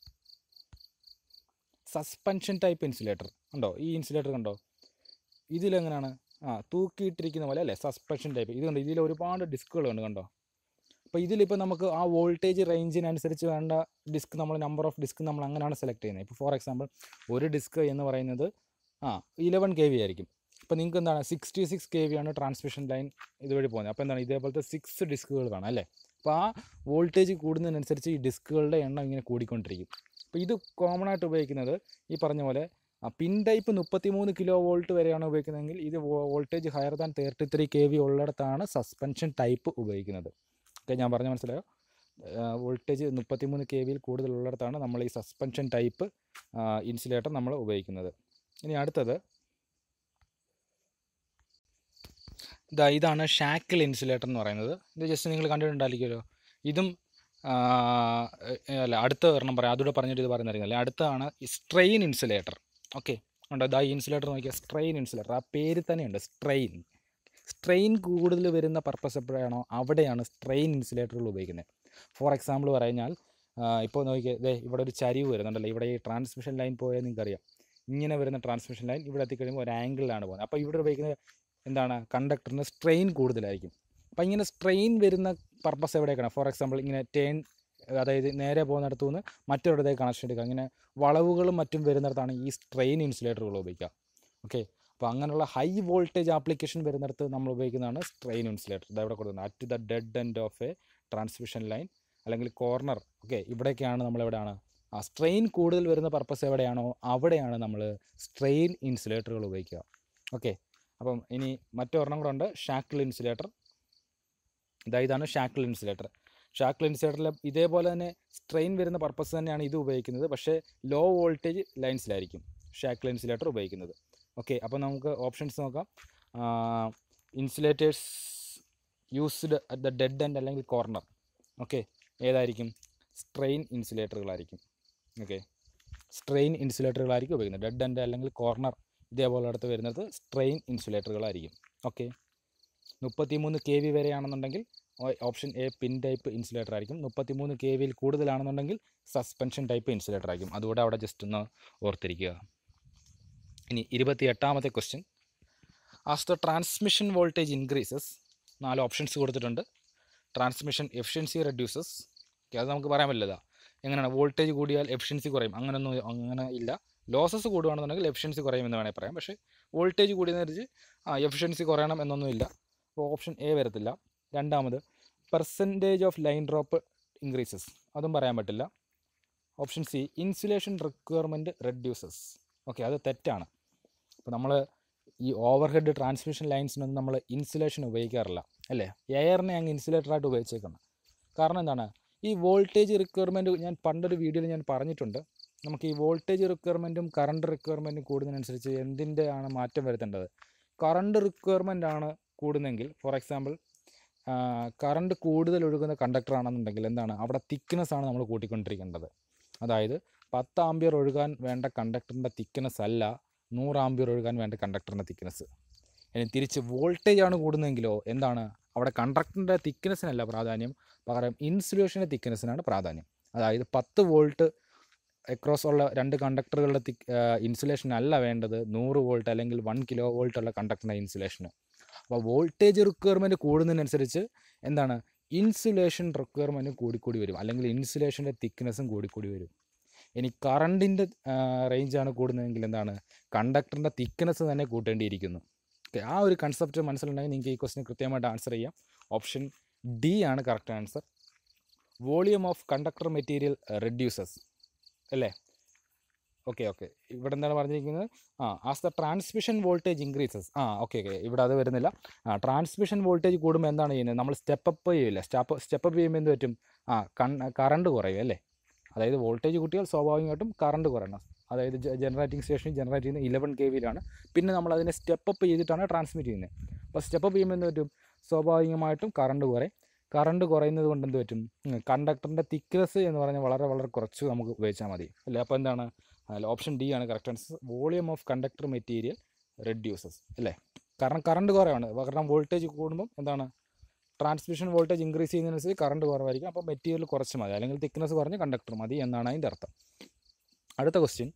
സസ്പെൻഷൻ ടൈപ്പ് ഇൻസുലേറ്റർ. ഉണ്ടോ, ഈ ഇൻസുലേറ്റർ കണ്ടോ, ഇതിലെങ്ങനെയാണ് തൂക്കിയിട്ടിരിക്കുന്ന പോലെ അല്ലേ, സസ്പെൻഷൻ ടൈപ്പ്. ഇത് കണ്ടോ, ഇതിൽ ഒരുപാട് ഡിസ്കുകളുണ്ട് കണ്ടോ. അപ്പോൾ ഇതിലിപ്പോൾ നമുക്ക് ആ വോൾട്ടേജ് റേഞ്ചിനനുസരിച്ച് വേണ്ട ഡിസ്ക്, നമ്പർ ഓഫ് ഡിസ്ക് നമ്മൾ അങ്ങനെയാണ് സെലക്ട് ചെയ്യുന്നത്. ഇപ്പോൾ ഫോർ എക്സാമ്പിൾ ഒരു ഡിസ്ക് എന്ന് പറയുന്നത് 11 kV ആയിരിക്കും. അപ്പോൾ നിങ്ങൾക്ക് എന്താണ് 66 kV ആണ് ട്രാൻസ്മിഷൻ ലൈൻ ഇതുവഴി പോകുന്നത്. അപ്പോൾ എന്താണ് ഇതേപോലത്തെ 6 ഡിസ്കുകൾ വേണം അല്ലേ. അപ്പോൾ ആ വോൾട്ടേജ് കൂടുന്നതിനനുസരിച്ച് ഈ ഡിസ്കുകളുടെ എണ്ണം ഇങ്ങനെ കൂടിക്കൊണ്ടിരിക്കും. അപ്പോൾ ഇത് കോമൺ ആയിട്ട് ഉപയോഗിക്കുന്നത് ഈ പറഞ്ഞ പോലെ പിൻ ടൈപ്പ് 33 kV വരെയാണ് ഉപയോഗിക്കുന്നതെങ്കിൽ ഇത് വോൾട്ടേജ് ഹയർ ദാൻ 33 kV ഉള്ളിടത്താണ് സസ്പെൻഷൻ ടൈപ്പ് ഉപയോഗിക്കുന്നത്. ഓക്കെ, ഞാൻ പറഞ്ഞ മനസ്സിലായോ? വോൾട്ടേജ് 33 kV കൂടുതലുള്ളിടത്താണ് നമ്മൾ ഈ സസ്പെൻഷൻ ടൈപ്പ് ഇൻസുലേറ്റർ നമ്മൾ ഉപയോഗിക്കുന്നത്. ഇനി അടുത്തത് ഇതാണ് ഷാക്കിൾ ഇൻസുലേറ്റർ എന്ന് പറയുന്നത്. ഇത് ജസ്റ്റ് നിങ്ങൾ കണ്ടിട്ടുണ്ടായിരിക്കുമല്ലോ. ഇതും അല്ല, അടുത്ത ഒരെണ്ണം പറയാം, അതുകൂടെ പറഞ്ഞിട്ട് ഇത് പറയുന്നതായിരിക്കും. അടുത്തതാണ് ഈ സ്ട്രെയിൻ ഇൻസുലേറ്റർ. ഓക്കെ, ഉണ്ടോ, ഈ ഇൻസുലേറ്റർ നോക്കിയാൽ സ്ട്രെയിൻ ഇൻസുലേറ്റർ, ആ പേര് തന്നെയുണ്ട് സ്ട്രെയിൻ കൂടുതൽ വരുന്ന പർപ്പസ് എപ്പോഴാണോ അവിടെയാണ് സ്ട്രെയിൻ ഇൻസുലേറ്ററുകൾ ഉപയോഗിക്കുന്നത്. ഫോർ എക്സാമ്പിൾ പറഞ്ഞാൽ ഇപ്പോൾ നോക്കിയാൽ ഇവിടെ ഒരു ചരിവ് വരുന്നുണ്ടല്ലോ, ഇവിടെ ഈ ട്രാൻസ്മിഷൻ ലൈൻ പോയാൽ നിങ്ങൾക്കറിയാം, ഇങ്ങനെ വരുന്ന ട്രാൻസ്മിഷൻ ലൈൻ ഇവിടെ എത്തിക്കഴിയുമ്പോൾ ഒരു ആംഗിളിലാണ് പോകുന്നത്. അപ്പോൾ ഇവിടെ ഉപയോഗിക്കുന്നത് എന്താണ്, കണ്ടക്ടറിന് സ്ട്രെയിൻ കൂടുതലായിരിക്കും. അപ്പോൾ ഇങ്ങനെ സ്ട്രെയിൻ വരുന്ന പർപ്പസ് എവിടേക്കാണ്, ഫോർ എക്സാമ്പിൾ ഇങ്ങനെ അതായത് നേരെ പോകുന്നിടത്തു നിന്ന് മറ്റൊരിടത്തേക്ക് കണക്ഷൻ എടുക്കുക, അങ്ങനെ വളവുകളും മറ്റും വരുന്നിടത്താണ് ഈ സ്ട്രെയിൻ ഇൻസുലേറ്ററുകൾ ഉപയോഗിക്കുക. ഓക്കെ, അപ്പോൾ അങ്ങനെയുള്ള ഹൈ വോൾട്ടേജ് ആപ്ലിക്കേഷൻ വരുന്നിടത്ത് നമ്മൾ ഉപയോഗിക്കുന്നതാണ് സ്ട്രെയിൻ ഇൻസുലേറ്റർ. ഇതവിടെ കൊടുക്കുന്നത് at the dead end of a transmission line അല്ലെങ്കിൽ കോർണർ. ഓക്കെ, ഇവിടേക്കാണ് നമ്മളെവിടെയാണ് സ്ട്രെയിൻ കൂടുതൽ വരുന്ന പർപ്പസ് എവിടെയാണോ അവിടെയാണ് നമ്മൾ സ്ട്രെയിൻ ഇൻസുലേറ്ററുകൾ ഉപയോഗിക്കുക. ഓക്കെ, അപ്പം ഇനി മറ്റൊരെണ്ണം കൂടെ ഉണ്ട്, ഷാക്കിൾ ഇൻസുലേറ്റർ. ഇതാണ് ഷാക്കിൾ ഇൻസുലേറ്റർ. ഷാക്കിൾ ഇൻസുലേറ്ററിൽ ഇതേപോലെ തന്നെ സ്ട്രെയിൻ വരുന്ന പർപ്പസ് തന്നെയാണ് ഇത് ഉപയോഗിക്കുന്നത്, പക്ഷേ ലോ വോൾട്ടേജ് ലൈൻസിലായിരിക്കും ഷാക്കിൾ ഇൻസുലേറ്റർ ഉപയോഗിക്കുന്നത്. ഓക്കെ, അപ്പോൾ നമുക്ക് ഓപ്ഷൻസ് നോക്കാം. Insulators used at the dead end അല്ലെങ്കിൽ കോർണർ. ഓക്കെ, ഏതായിരിക്കും, സ്ട്രെയിൻ ഇൻസുലേറ്ററുകളായിരിക്കും. ഓക്കെ, സ്ട്രെയിൻ ഇൻസുലേറ്ററുകളായിരിക്കും ഉപയോഗിക്കുന്നത്. ഡെഡ് എൻഡ് അല്ലെങ്കിൽ കോർണർ ഇതേപോലെ അടുത്ത് വരുന്നത് സ്ട്രെയിൻ ഇൻസുലേറ്ററുകളായിരിക്കും. ഓക്കെ, 33 kV വരെയാണെന്നുണ്ടെങ്കിൽ option A pin type insulator ആയിരിക്കും. 33 kVയിൽ കൂടുതലാണെന്നുണ്ടെങ്കിൽ സസ്പെൻഷൻ ടൈപ്പ് ഇൻസുലേറ്റർ ആയിരിക്കും. അതുകൂടെ അവിടെ ജസ്റ്റ് ഒന്ന് ഓർത്തിരിക്കുക. ഇനി 28ാമത്തെ question. As the transmission voltage increases, 4 options കൊടുത്തിട്ടുണ്ട്. Transmission efficiency reduces. ഓക്കെ, അത് നമുക്ക് പറയാൻ പറ്റില്ല. എങ്ങനെയാണ് വോൾട്ടേജ് കൂടിയാൽ എഫിഷ്യൻസി കുറയും? അങ്ങനെ ഇല്ല. ലോസസ് കൂടുകയാണെന്നുണ്ടെങ്കിൽ എഫിഷ്യൻസി കുറയുമെന്ന് വേണമെങ്കിൽ പറയാം. പക്ഷേ വോൾട്ടേജ് കൂടിയെന്നതിച്ച് എഫിഷ്യൻസി കുറയണം എന്നൊന്നുമില്ല. അപ്പോൾ ഓപ്ഷൻ എ വരത്തില്ല. രണ്ടാമത് percentage of line drop increases, അതും പറയാൻ പറ്റില്ല. Option C insulation requirement reduces. Okay, അത് തെറ്റാണ്. അപ്പോൾ നമ്മൾ ഈ ഓവർ ഹെഡ് ട്രാൻസ്മിഷൻ ലൈൻസിനൊന്നും നമ്മൾ ഇൻസുലേഷൻ ഉപയോഗിക്കാറില്ല, അല്ലേ? എയറിനെ അങ്ങ് ഇൻസുലേറ്ററായിട്ട് ഉപയോഗിച്ചേക്കണം. കാരണം എന്താണ്? ഈ വോൾട്ടേജ് റിക്വയർമെൻറ്റ് ഞാൻ പണ്ടൊരു വീഡിയോയിൽ ഞാൻ പറഞ്ഞിട്ടുണ്ട്. നമുക്ക് ഈ വോൾട്ടേജ് റിക്വയർമെൻറ്റും കറണ്ട് റിക്വയർമെൻറ്റും കൂടുന്നതിനനുസരിച്ച് എന്തിൻ്റെ ആണ് മാറ്റം വരുത്തേണ്ടത്? കറണ്ട് റിക്വയർമെൻ്റ് ആണ് കൂടുന്നെങ്കിൽ, ഫോർ എക്സാമ്പിൾ കറണ്ട് കൂടുതൽ ഒഴുകുന്ന കണ്ടക്ടർ ആണെന്നുണ്ടെങ്കിൽ എന്താണ്, അവിടെ തിക്നെസ് ആണ് നമ്മൾ കൂട്ടിക്കൊണ്ടിരിക്കേണ്ടത്. അതായത് 10 ആമ്പിയർ ഒഴുകാൻ വേണ്ട കണ്ടക്ടറിൻ്റെ തിക്നെസ് അല്ല 100 ആമ്പിയർ ഒഴുകാൻ വേണ്ട കണ്ടക്ടറിൻ്റെ തിക്നെസ്. ഇനി തിരിച്ച് വോൾട്ടേജ് ആണ് കൂടുന്നതെങ്കിലോ എന്താണ്, അവിടെ കണ്ടക്ടറിൻ്റെ തിക്നെസ്സിനല്ല പ്രാധാന്യം, പകരം ഇൻസുലേഷൻ്റെ തിക്നെസ്സിനാണ് പ്രാധാന്യം. അതായത് 10 വോൾട്ട് അക്രോസ് ഉള്ള 2 കണ്ടക്ടറുകളുടെ ഇൻസുലേഷൻ അല്ല വേണ്ടത് 100 വോൾട്ട് അല്ലെങ്കിൽ 1 കിലോ വോൾട്ട് ഉള്ള കണ്ടക്ടറിൻ്റെ ഇൻസുലേഷന്. അപ്പോൾ വോൾട്ടേജ് റിക്വയർമെൻറ്റ് കൂടുന്നതിനനുസരിച്ച് എന്താണ്, ഇൻസുലേഷൻ റിക്വയർമെൻറ്റും കൂടിക്കൂടി വരും, അല്ലെങ്കിൽ ഇൻസുലേഷൻ്റെ തിക്നെസ്സും കൂടിക്കൂടി വരും. ഇനി കറണ്ടിൻ്റെ റേഞ്ചാണ് കൂടുന്നതെങ്കിൽ എന്താണ്, കണ്ടക്ടറിൻ്റെ തിക്നെസ് തന്നെ കൂട്ടേണ്ടിയിരിക്കുന്നു. ഓക്കെ, ആ ഒരു കൺസെപ്റ്റ് മനസ്സിലുണ്ടെങ്കിൽ നിങ്ങൾക്ക് ഈ ക്വസ്റ്റിന് കൃത്യമായിട്ട് ആൻസർ ചെയ്യാം. ഓപ്ഷൻ ഡി ആണ് correct answer. Volume of conductor material reduces, അല്ലേ? ഓക്കെ, ഇവിടെ എന്താണ് പറഞ്ഞിരിക്കുന്നത്? As the transmission voltage increases. Okay, ഇവിടെ അത് വരുന്നില്ല. ട്രാൻസ്മിഷൻ വോൾട്ടേജ് കൂടുമ്പോൾ എന്താണ് ചെയ്യുന്നത്? നമ്മൾ സ്റ്റെപ്പ് ചെയ്യില്ല. സ്റ്റെപ്പ് ചെയ്യുമ്പോൾ എന്ത് പറ്റും? കറണ്ട് കുറയും, അല്ലേ? അതായത് വോൾട്ടേജ് കൂട്ടിയാൽ സ്വാഭാവികമായിട്ടും കറണ്ട് കുറയണം. അതായത് ജനറേറ്റിംഗ് സ്റ്റേഷനിൽ ജനറേറ്റ് ചെയ്യുന്നത് 11 kVയിലാണ്. പിന്നെ നമ്മൾ അതിനെ സ്റ്റെപ്പ് ചെയ്തിട്ടാണ് ട്രാൻസ്മിറ്റ് ചെയ്യുന്നത്. അപ്പോൾ സ്റ്റെപ്പ് ചെയ്യുമ്പോൾ എന്ത് പറ്റും? സ്വാഭാവികമായിട്ടും കറണ്ട് കുറയും. കറണ്ട് കുറയുന്നത് കൊണ്ട് എന്ത് പറ്റും? കണ്ടക്ടറിൻ്റെ തിക്നെസ് എന്ന് പറഞ്ഞാൽ വളരെ വളരെ കുറച്ച് നമുക്ക് ഉപയോഗിച്ചാൽ മതി, അല്ലേ? അപ്പോൾ എന്താണ്, ഓപ്ഷൻ ഡി ആണ് correct answer. Volume of conductor material reduces, അല്ലേ? കാരണം കറണ്ട് കുറവാണ്. കാരണം വോൾട്ടേജ് കൂടുമ്പം എന്താണ്, ട്രാൻസ്മിഷൻ വോൾട്ടേജ് ഇൻക്രീസ് ചെയ്യുന്നതിനനുസരിച്ച് കറണ്ട് കുറവായിരിക്കും. അപ്പോൾ മെറ്റീരിയൽ കുറച്ച് മതി, അല്ലെങ്കിൽ തിക്നെസ് കുറഞ്ഞ് കണ്ടക്ടർ മതി എന്നാണ് അതിൻ്റെ അർത്ഥം. അടുത്ത question.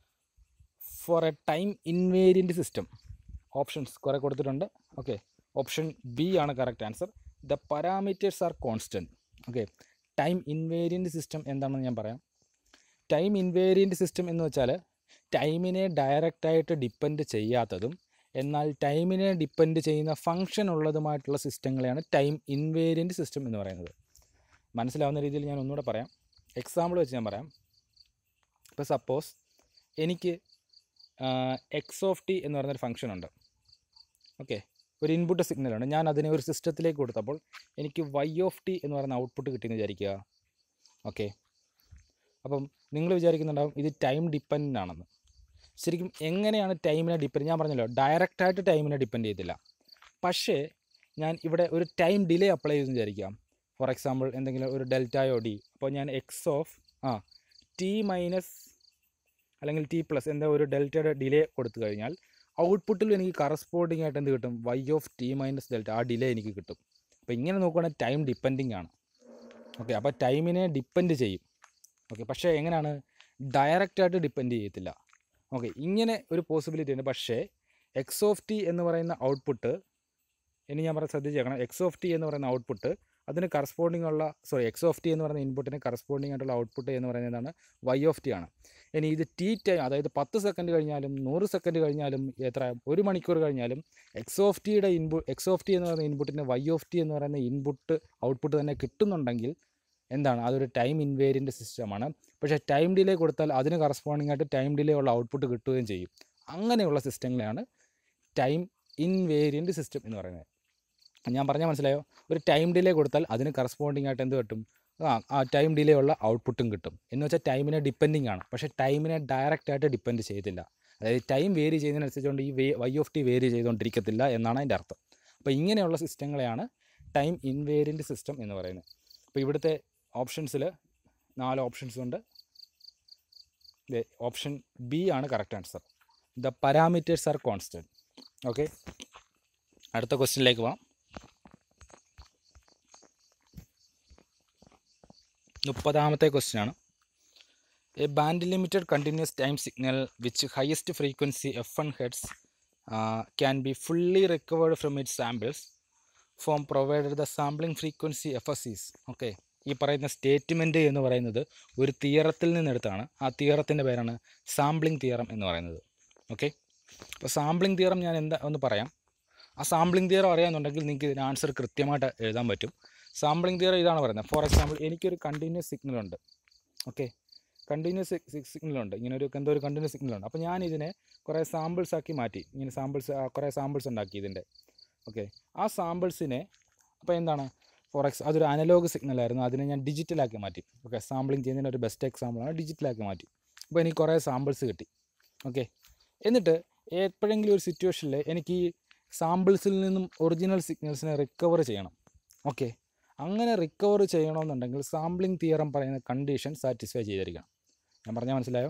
For a time invariant system, options കുറേ കൊടുത്തിട്ടുണ്ട്. ഓക്കെ, ഓപ്ഷൻ ബി ആണ് correct answer. The parameters are constant. Okay, time invariant system എന്താണെന്ന് ഞാൻ പറയാം. ടൈം ഇൻവേരിയൻറ്റ് സിസ്റ്റം എന്ന് വെച്ചാൽ ടൈമിനെ ഡയറക്റ്റായിട്ട് ഡിപ്പെൻഡ് ചെയ്യാത്തതും എന്നാൽ ടൈമിനെ ഡിപ്പെൻഡ് ചെയ്യുന്ന ഫംഗ്ഷൻ ഉള്ളതുമായിട്ടുള്ള സിസ്റ്റങ്ങളെയാണ് ടൈം ഇൻവേരിയൻറ്റ് സിസ്റ്റം എന്ന് പറയുന്നത്. മനസ്സിലാവുന്ന രീതിയിൽ ഞാൻ ഒന്നുകൂടെ പറയാം. എക്സാമ്പിൾ വെച്ച് ഞാൻ പറയാം. ഇപ്പോൾ സപ്പോസ് എനിക്ക് എക്സ് ഓഫ് ടി എന്ന് പറയുന്നൊരു ഫംഗ്ഷൻ ഉണ്ട്. ഓക്കെ, ഒരു ഇൻപുട്ട് സിഗ്നലാണ്. ഞാൻ അതിനെ ഒരു സിസ്റ്റത്തിലേക്ക് കൊടുത്തപ്പോൾ എനിക്ക് വൈ ഓഫ് ടി എന്ന് പറയുന്ന ഔട്ട്പുട്ട് കിട്ടിയെന്ന് വിചാരിക്കുക. ഓക്കെ, അപ്പം നിങ്ങൾ വിചാരിക്കുന്നുണ്ടാവും ഇത് ടൈം ഡിപ്പെൻഡൻ്റ് ആണെന്ന്. ശരിക്കും എങ്ങനെയാണ് ടൈമിനെ ഡിപ്പെൻഡ്? ഞാൻ പറഞ്ഞല്ലോ, ഡയറക്റ്റായിട്ട് ടൈമിനെ ഡിപ്പെൻഡ് ചെയ്തില്ല. പക്ഷേ ഞാൻ ഇവിടെ ഒരു ടൈം ഡിലേ അപ്ലൈ ചെയ്തെന്ന് വിചാരിക്കാം. ഫോർ എക്സാമ്പിൾ എന്തെങ്കിലും ഒരു ഡെൽറ്റയോ ഡി. അപ്പോൾ ഞാൻ എക്സ് ഓഫ് ടി മൈനസ് അല്ലെങ്കിൽ ടി പ്ലസ് എന്താ ഒരു ഡെൽറ്റയുടെ ഡിലേ കൊടുത്തു കഴിഞ്ഞാൽ ഔട്ട്പുട്ടിൽ എനിക്ക് കറസ്പോണ്ടിങ് ആയിട്ട് എന്ത് കിട്ടും? Y of T minus delta, ആ ഡിലേ എനിക്ക് കിട്ടും. അപ്പോൾ ഇങ്ങനെ നോക്കുകയാണെങ്കിൽ ടൈം ഡിപ്പെൻഡിങ് ആണ്. ഓക്കെ, അപ്പോൾ ടൈമിനെ ഡിപ്പെൻഡ് ചെയ്യും. ഓക്കെ, പക്ഷേ എങ്ങനെയാണ്? ഡയറക്റ്റായിട്ട് ഡിപ്പെൻഡ് ചെയ്യത്തില്ല. ഓക്കെ, ഇങ്ങനെ ഒരു പോസിബിലിറ്റി ഉണ്ട്. പക്ഷേ എക്സ് ഓഫ് ടി എന്ന് പറയുന്ന ഔട്ട്പുട്ട്, ഇനി ഞാൻ ശ്രദ്ധിച്ചേക്കണം, എക്സ് ഓഫ് ടി എന്ന് പറയുന്ന ഔട്ട്പുട്ട് അതിന് കറസ്പോണ്ടിങ് ഉള്ള എക്സ് ഓഫ് ടി എന്ന് പറയുന്ന ഇൻപുട്ടിന് കറസ്പോണ്ടിങ് ആയിട്ടുള്ള ഔട്ട്പുട്ട് എന്ന് പറയുന്നതാണ് വൈ ഓഫ് ടി ആണ്. ഇനി ഇത് ടി ടൈം, അതായത് 10 സെക്കൻഡ് കഴിഞ്ഞാലും 100 സെക്കൻഡ് കഴിഞ്ഞാലും എത്ര 1 മണിക്കൂർ കഴിഞ്ഞാലും എക്സ് ഓഫ് ടി എന്ന് പറയുന്ന ഇൻപുട്ടിന് വൈ ഓഫ് ടി എന്ന് പറയുന്ന ഔട്ട്പുട്ട് തന്നെ കിട്ടുന്നുണ്ടെങ്കിൽ എന്താണ്, അതൊരു ടൈം ഇൻവേരിയൻറ്റ് സിസ്റ്റമാണ്. പക്ഷേ ടൈം ഡിലേ കൊടുത്താൽ അതിന് കറസ്പോണ്ടിങ് ആയിട്ട് ടൈം ഡിലേ ഉള്ള ഔട്ട്പുട്ട് കിട്ടുകയും ചെയ്യും. അങ്ങനെയുള്ള സിസ്റ്റങ്ങളെയാണ് ടൈം ഇൻവേരിയൻറ്റ് സിസ്റ്റം എന്ന് പറയുന്നത്. ഞാൻ പറഞ്ഞാൽ മനസ്സിലായോ? ഒരു ടൈം ഡിലേ കൊടുത്താൽ അതിന് കറസ്പോണ്ടിങ് ആയിട്ട് എന്ത് കിട്ടും? ആ ടൈം ഡിലേ ഉള്ള ഔട്ട്പുട്ടും കിട്ടും. എന്ന് വെച്ചാൽ ടൈമിനെ ഡിപ്പെൻഡിങ് ആണ്, പക്ഷേ ടൈമിനെ ഡയറക്റ്റായിട്ട് ഡിപ്പെൻഡ് ചെയ്തില്ല. അതായത് ടൈം വേരി ചെയ്യുന്നതിനനുസരിച്ചുകൊണ്ട് ഈ വൈ ഓഫ് ടി വേരി ചെയ്തുകൊണ്ടിരിക്കത്തില്ല എന്നാണ് അതിൻ്റെ അർത്ഥം. അപ്പോൾ ഇങ്ങനെയുള്ള സിസ്റ്റങ്ങളെയാണ് ടൈം ഇൻവേരിയൻറ്റ് സിസ്റ്റം എന്ന് പറയുന്നത്. അപ്പോൾ ഇവിടുത്തെ ഓപ്ഷൻസിൽ 4 ഓപ്ഷൻസ് ഉണ്ട്. ഓപ്ഷൻ ബി ആണ് correct answer. The parameters are constant. Okay, അടുത്ത ക്വസ്റ്റ്യനിലേക്ക് പോവാം. 30ാമത്തെ ക്വസ്റ്റ്യൻ ആണ്. A band limited continuous time signal which highest frequency F1 has can be fully recovered from its samples form provided the sampling frequency FS is. Okay, ഈ പറയുന്ന statement എന്ന് പറയുന്നത് ഒരു തിയറത്തിൽ നിന്നെടുത്താണ്. ആ തിയറത്തിൻ്റെ പേരാണ് സാമ്പിളിംഗ് തിയറം എന്ന് പറയുന്നത്. ഓക്കെ, അപ്പോൾ സാമ്പിളിംഗ് തിയറം ഞാൻ ഒന്ന് പറയാം. ആ സാമ്പിളിംഗ് തിയറം അറിയാമെന്നുണ്ടെങ്കിൽ നിങ്ങൾക്ക് ഇതിന് ആൻസർ കൃത്യമായിട്ട് എഴുതാൻ പറ്റും. സാമ്പിളിംഗ് തിയറം ഇതാണ് പറയുന്നത്. ഫോർ എക്സാമ്പിൾ, എനിക്കൊരു കണ്ടിന്യൂസ് സിഗ്നലുണ്ട്. ഓക്കെ, കണ്ടിന്യൂസ് സിഗ്നലുണ്ട്, ഇങ്ങനെ എന്തോ ഒരു കണ്ടിന്യൂസ് സിഗ്നലുണ്ട്. അപ്പോൾ ഞാൻ ഇതിനെ കുറേ സാമ്പിൾസ് ആക്കി മാറ്റി. ഇങ്ങനെ കുറേ സാമ്പിൾസ് ഉണ്ടാക്കി ഇതിൻ്റെ. ഓക്കെ, ആ സാമ്പിൾസിനെ അപ്പോൾ എന്താണ്, അതൊരു അനലോഗ് സിഗ്നലായിരുന്നു, അതിനെ ഞാൻ ഡിജിറ്റലാക്കി മാറ്റി. ഓക്കെ, സാമ്പിളിംഗ് ചെയ്യുന്നതിന് ഒരു ബെസ്റ്റ് എക്സാമ്പിളാണ് ഡിജിറ്റലാക്കി മാറ്റി. അപ്പോൾ എനിക്ക് കുറേ സാമ്പിൾസ് കിട്ടി. ഓക്കെ, എന്നിട്ട് എപ്പോഴെങ്കിലും ഒരു സിറ്റുവേഷനിൽ എനിക്ക് ഈ സാമ്പിൾസിൽ നിന്നും ഒറിജിനൽ സിഗ്നൽസിനെ റിക്കവർ ചെയ്യണം. ഓക്കെ, അങ്ങനെ റിക്കവർ ചെയ്യണമെന്നുണ്ടെങ്കിൽ സാമ്പിളിംഗ് തിയറം പറയുന്ന കണ്ടീഷൻ സാറ്റിസ്ഫൈ ചെയ്തിരിക്കണം. ഞാൻ പറഞ്ഞാൽ മനസ്സിലായോ?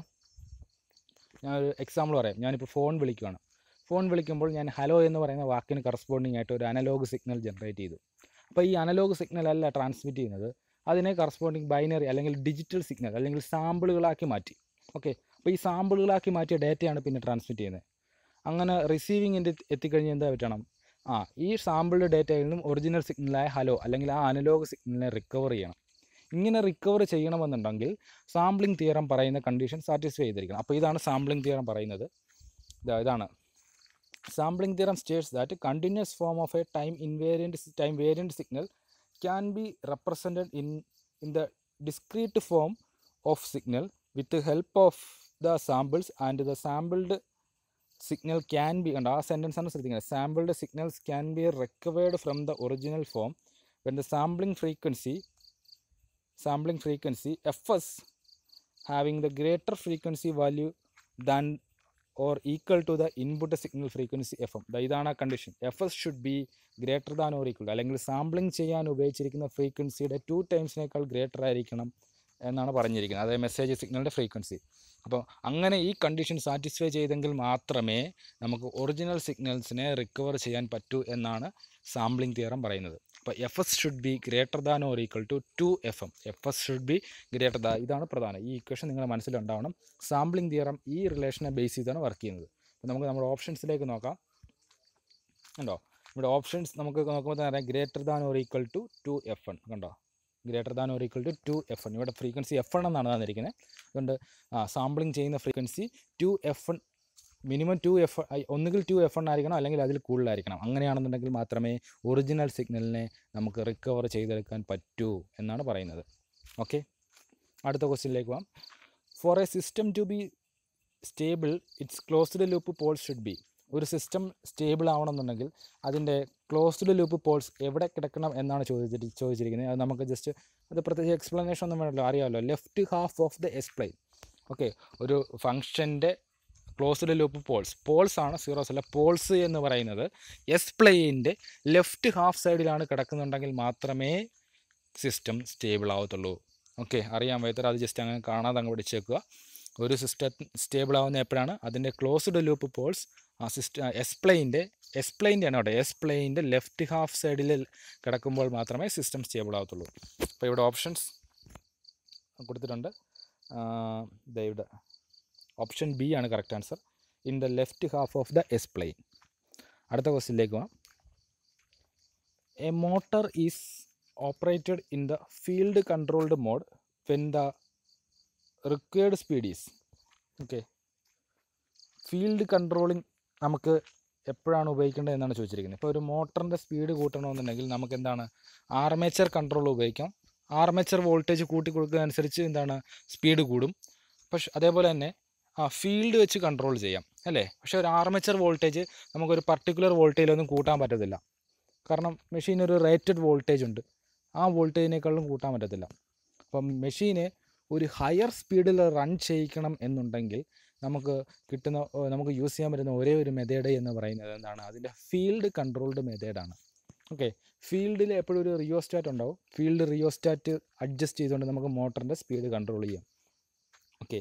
ഞാനൊരു എക്സാമ്പിൾ പറയാം. ഞാനിപ്പോൾ ഫോൺ വിളിക്കുകയാണ്. ഫോൺ വിളിക്കുമ്പോൾ ഞാൻ ഹലോ എന്ന് പറയുന്ന വാക്കിന് കറസ്പോണ്ടിങ് ആയിട്ട് ഒരു അനലോഗ് സിഗ്നൽ ജനറേറ്റ് ചെയ്തു. അപ്പോൾ ഈ അനലോഗ് സിഗ്നൽ അല്ല ട്രാൻസ്മിറ്റ് ചെയ്യുന്നത്, അതിനെ കറസ്പോണ്ടിങ് ബൈനറി അല്ലെങ്കിൽ ഡിജിറ്റൽ സിഗ്നൽ അല്ലെങ്കിൽ സാമ്പിളുകളാക്കി മാറ്റി. ഓക്കെ, അപ്പോൾ ഈ സാമ്പിളുകളാക്കി മാറ്റിയ ഡേറ്റയാണ് പിന്നെ ട്രാൻസ്മിറ്റ് ചെയ്യുന്നത്. അങ്ങനെ റിസീവിങ്ങിൻ്റെ എത്തിക്കഴിഞ്ഞാൽ എന്താ പറ്റണം, ഈ സാമ്പിൾഡ് ഡേറ്റയിൽ നിന്നും ഒറിജിനൽ സിഗ്നലായ ഹലോ അല്ലെങ്കിൽ ആ അനലോഗ് സിഗ്നലിനെ റിക്കവർ ചെയ്യണം. ഇങ്ങനെ റിക്കവർ ചെയ്യണമെന്നുണ്ടെങ്കിൽ സാമ്പിളിംഗ് തിയറം പറയുന്ന കണ്ടീഷൻ സാറ്റിസ്ഫൈ ചെയ്തിരിക്കണം. അപ്പോൾ ഇതാണ് സാമ്പിളിംഗ് തിയറം പറയുന്നത്. ഇതാണ് sampling theorem states that a continuous form of a time variant signal can be represented in the discrete form of signal with the help of the samples, and the sampled signal can be, and sentence sampled signals can be recovered from the original form when the sampling frequency Fs having the greater frequency value than or equal to the input signal frequency FM. ഇതാണ് ആ കണ്ടീഷൻ. Fs should be greater than or equal, അല്ലെങ്കിൽ sampling ചെയ്യാൻ ഉപയോഗിച്ചിരിക്കുന്ന ഫ്രീക്വൻസിയുടെ 2 ടൈംസിനേക്കാൾ greater ആയിരിക്കണം എന്നാണ് പറഞ്ഞിരിക്കുന്നത്. അതായത് മെസ്സേജ് സിഗ്നലിൻ്റെ ഫ്രീക്വൻസി. അപ്പോൾ അങ്ങനെ ഈ കണ്ടീഷൻ സാറ്റിസ്ഫൈ ചെയ്തെങ്കിൽ മാത്രമേ നമുക്ക് ഒറിജിനൽ സിഗ്നൽസിനെ റിക്കവർ ചെയ്യാൻ പറ്റൂ എന്നാണ് സാമ്പിളിംഗ് തിയറം പറയുന്നത്. അപ്പോൾ Fs should be greater than or equal to 2FM. Fs should be greater than, ഇതാണ് പ്രധാനം. ഈ ഇക്വേഷൻ നിങ്ങളുടെ മനസ്സിലുണ്ടാവണം. സാമ്പിളിംഗ് തിയറം ഈ റിലേഷനെ ബേസ് ചെയ്താണ് വർക്ക് ചെയ്യുന്നത്. അപ്പോൾ നമുക്ക് നമ്മുടെ ഓപ്ഷൻസിലേക്ക് നോക്കാം. കണ്ടോ, ഇവിടെ ഓപ്ഷൻസ് നമുക്ക് നോക്കുമ്പോൾ തന്നെ അറിയാം, greater than or equal to 2FN. കണ്ടോ, greater than or equal to 2FN. ഇവിടെ ഫ്രീക്വൻസി F1 എന്നാണ് തന്നിരിക്കുന്നത്. അതുകൊണ്ട് സാമ്പിളിംഗ് ചെയ്യുന്ന ഫ്രീക്വൻസി 2FN, മിനിമം 2FN, ഒന്നുകിൽ 2FN ആയിരിക്കണം അല്ലെങ്കിൽ അതിൽ കൂടുതലായിരിക്കണം. അങ്ങനെയാണെന്നുണ്ടെങ്കിൽ മാത്രമേ ഒറിജിനൽ സിഗ്നലിനെ നമുക്ക് റിക്കവർ ചെയ്തെടുക്കാൻ പറ്റൂ എന്നാണ് പറയുന്നത്. ഓക്കെ, അടുത്ത ക്വസ്റ്റ്യനിലേക്ക് പോകാം. For a system to be stable its closed loop poles should be. ഒരു സിസ്റ്റം സ്റ്റേബിൾ ആവണമെന്നുണ്ടെങ്കിൽ അതിൻ്റെ ക്ലോസ്ഡ് ലൂപ്പ് പോൾസ് എവിടെ കിടക്കണം എന്നാണ് ചോദിച്ചിരിക്കുന്നത്. അത് നമുക്ക് ജസ്റ്റ് അത് പ്രത്യേകിച്ച് എക്സ്പ്ലനേഷൻ ഒന്നും വേണമല്ലോ, അറിയാമല്ലോ. Left half of the S plane. Okay, ഒരു ഫംഗ്ഷൻ്റെ ക്ലോസ്ഡ് ലൂപ്പ് പോൾസ് ആണ്, സീറോസ് അല്ല. പോൾസ് എന്ന് പറയുന്നത് എക്സ്പ്ലെയിൻ്റെ ലെഫ്റ്റ് ഹാഫ് സൈഡിലാണ് കിടക്കുന്നുണ്ടെങ്കിൽ മാത്രമേ സിസ്റ്റം സ്റ്റേബിൾ ആവത്തുള്ളൂ. ഓക്കെ, അറിയാൻ വയ്യാത്തവർ അത് ജസ്റ്റ് അങ്ങനെ കാണാതെ അങ്ങ് പഠിച്ചേക്കുക. ഒരു സിസ്റ്റം സ്റ്റേബിൾ ആവുന്ന എപ്പോഴാണ്, അതിൻ്റെ ക്ലോസ്ഡ് ലൂപ്പ് പോൾസ് ആ എക്സ്പ്ലെയിൻ്റെ ആണ് കേട്ടോ, എക്സ്പ്ലെയിൻ്റെ ലെഫ്റ്റ് ഹാഫ് സൈഡിൽ കിടക്കുമ്പോൾ മാത്രമേ സിസ്റ്റം സ്റ്റേബിൾ ആവത്തുള്ളൂ. അപ്പോൾ ഇവിടെ ഓപ്ഷൻസ് കൊടുത്തിട്ടുണ്ട്. ഇവിടെ ഓപ്ഷൻ ബി ആണ് correct answer, in the left half of the S plane. അടുത്ത ക്വസ്റ്റ്യനിലേക്ക് പോകാം. A motor is operated in the field controlled mode when the required speed is. Okay, field controlling നമുക്ക് എപ്പോഴാണ് ഉപയോഗിക്കേണ്ടത് എന്നാണ് ചോദിച്ചിരിക്കുന്നത്. ഇപ്പോൾ ഒരു മോട്ടറിൻ്റെ സ്പീഡ് കൂട്ടണമെന്നുണ്ടെങ്കിൽ നമുക്ക് എന്താണ്, ആർമേച്ചർ കൺട്രോൾ ഉപയോഗിക്കാം. ആർമേച്ചർ വോൾട്ടേജ് കൂട്ടി കൊടുക്കുന്നതനുസരിച്ച് എന്താണ്, സ്പീഡ് കൂടും. പക്ഷെ അതേപോലെ തന്നെ ഫീൽഡ് വെച്ച് കൺട്രോൾ ചെയ്യാം അല്ലേ. പക്ഷേ ഒരു ആർമേച്ചർ വോൾട്ടേജ് നമുക്കൊരു പർട്ടിക്കുലർ വോൾട്ടേജിലൊന്നും കൂട്ടാൻ പറ്റത്തില്ല. കാരണം മെഷീൻ ഒരു റേറ്റഡ് വോൾട്ടേജ് ഉണ്ട്, ആ വോൾട്ടേജിനേക്കാളും കൂട്ടാൻ പറ്റത്തില്ല. അപ്പം മെഷീനെ ഒരു ഹയർ സ്പീഡിൽ റൺ ചെയ്യിക്കണം എന്നുണ്ടെങ്കിൽ നമുക്ക് യൂസ് ചെയ്യാൻ പറ്റുന്ന ഒരേ ഒരു മെത്തേഡ് എന്ന് പറയുന്നത് എന്താണ്, അതിൻ്റെ ഫീൽഡ് കൺട്രോൾഡ് മെത്തേഡാണ്. ഓക്കെ, ഫീൽഡിൽ എപ്പോഴും ഒരു റിയോസ്റ്റാറ്റ് ഉണ്ടാവും. ഫീൽഡ് റിയോസ്റ്റാറ്റ് അഡ്ജസ്റ്റ് ചെയ്തുകൊണ്ട് നമുക്ക് മോട്ടറിൻ്റെ സ്പീഡ് കൺട്രോൾ ചെയ്യാം. ഓക്കെ,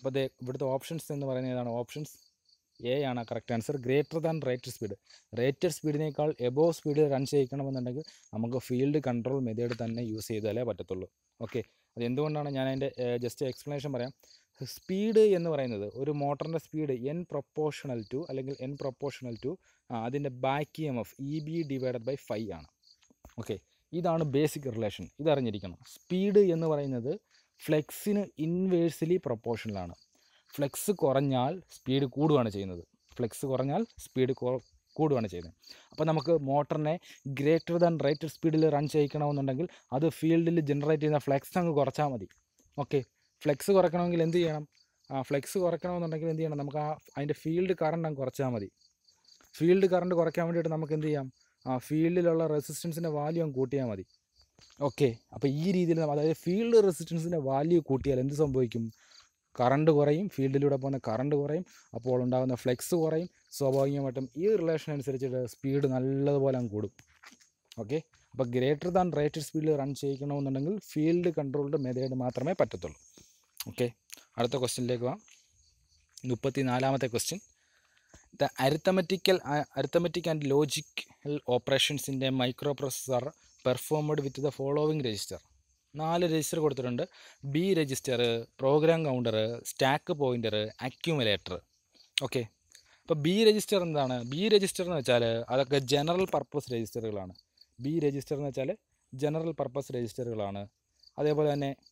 അപ്പോൾ ഇവിടുത്തെ ഓപ്ഷൻസ് എന്ന് പറയുന്നത് ഏതാണ്? ഓപ്ഷൻസ് എ ആണ് correct answer. Greater than rated speed. Rated സ്പീഡിനേക്കാൾ എബോവ് സ്പീഡിൽ റൺ ചെയ്യിക്കണമെന്നുണ്ടെങ്കിൽ നമുക്ക് ഫീൽഡ് കൺട്രോൾ മെത്തേഡ് തന്നെ യൂസ് ചെയ്താലേ പറ്റത്തുള്ളൂ. ഓക്കെ, അതെന്തുകൊണ്ടാണ് ഞാൻ അതിൻ്റെ ജസ്റ്റ് എക്സ്പ്ലനേഷൻ പറയാം. സ്പീഡ് എന്ന് പറയുന്നത് ഒരു മോട്ടറിൻ്റെ സ്പീഡ് n പ്രൊപ്പോർഷണൽ ടു അല്ലെങ്കിൽ n പ്രൊപ്പോർഷണൽ ടു അതിൻ്റെ back EMF EB divided by 5 ആണ്. ഓക്കെ, ഇതാണ് ബേസിക് റിലേഷൻ. ഇതറിഞ്ഞിരിക്കണം. സ്പീഡ് എന്ന് പറയുന്നത് ഫ്ലെക്സിന് ഇൻവേഴ്സ്ലി പ്രൊപ്പോർഷണലാണ്. ഫ്ലെക്സ് കുറഞ്ഞാൽ സ്പീഡ് കൂടുകയാണ് ചെയ്യുന്നത്. ഫ്ലെക്സ് കുറഞ്ഞാൽ സ്പീഡ് കൂടുകയാണ് ചെയ്യുന്നത്. അപ്പോൾ നമുക്ക് മോട്ടറിനെ ഗ്രേറ്റർ ദാൻ റേറ്റഡ് സ്പീഡിൽ റൺ ചെയ്യിക്കണമെന്നുണ്ടെങ്കിൽ അത് ഫീൽഡിൽ ജനറേറ്റ് ചെയ്യുന്ന ഫ്ലെക്സ് അങ്ങ് കുറച്ചാൽ മതി. ഓക്കെ, ഫ്ലെക്സ് കുറയ്ക്കണമെങ്കിൽ എന്ത് ചെയ്യണം? ഫ്ലെക്സ് കുറയ്ക്കണമെന്നുണ്ടെങ്കിൽ എന്ത് ചെയ്യണം? നമുക്ക് അതിൻ്റെ ഫീൽഡ് കറണ്ട് അങ്ങ് കുറച്ചാൽ മതി. ഫീൽഡ് കറണ്ട് കുറയ്ക്കാൻ വേണ്ടിയിട്ട് നമുക്ക് എന്ത് ചെയ്യാം? ഫീൽഡിലുള്ള റെസിസ്റ്റൻസിൻ്റെ വാല്യൂ അങ്ങ് കൂട്ടിയാൽ മതി. ഓക്കെ, അപ്പോൾ ഈ രീതിയിൽ അതായത് ഫീൽഡ് റെസിസ്റ്റൻസിൻ്റെ വാല്യൂ കൂട്ടിയാൽ എന്ത് സംഭവിക്കും? കറണ്ട് കുറയും, ഫീൽഡിലൂടെ പോകുന്ന കറണ്ട് കുറയും, അപ്പോൾ ഉണ്ടാകുന്ന ഫ്ലെക്സ് കുറയും. സ്വാഭാവികമായിട്ടും ഈ റിലേഷൻ അനുസരിച്ചിട്ട് സ്പീഡ് നല്ലതുപോലെ അങ്ങ് കൂടും. ഓക്കെ, അപ്പോൾ ഗ്രേറ്റർ ദാൻ റേറ്റഡ് സ്പീഡിൽ റൺ ചെയ്യിക്കണമെന്നുണ്ടെങ്കിൽ ഫീൽഡ് കൺട്രോൾഡ് മെത്തേഡ് മാത്രമേ പറ്റത്തുള്ളൂ. ഓക്കെ, അടുത്ത ക്വസ്റ്റ്യനിലേക്ക് പോകാം. 34ാമത്തെ question. The arithmetic and logical operations in a microprocessor performed with the following register. 4 register കൊടുത്തിട്ടുണ്ട്. B register, program counter, stack pointer, accumulator. Okay, അപ്പോൾ ബി രജിസ്റ്റർ എന്താണ്? ബി രജിസ്റ്റർ എന്ന് വെച്ചാൽ അതൊക്കെ ജനറൽ പർപ്പസ് രജിസ്റ്ററുകളാണ്. ബി രജിസ്റ്റർ എന്ന് വെച്ചാൽ general purpose രജിസ്റ്ററുകളാണ്. അതേപോലെ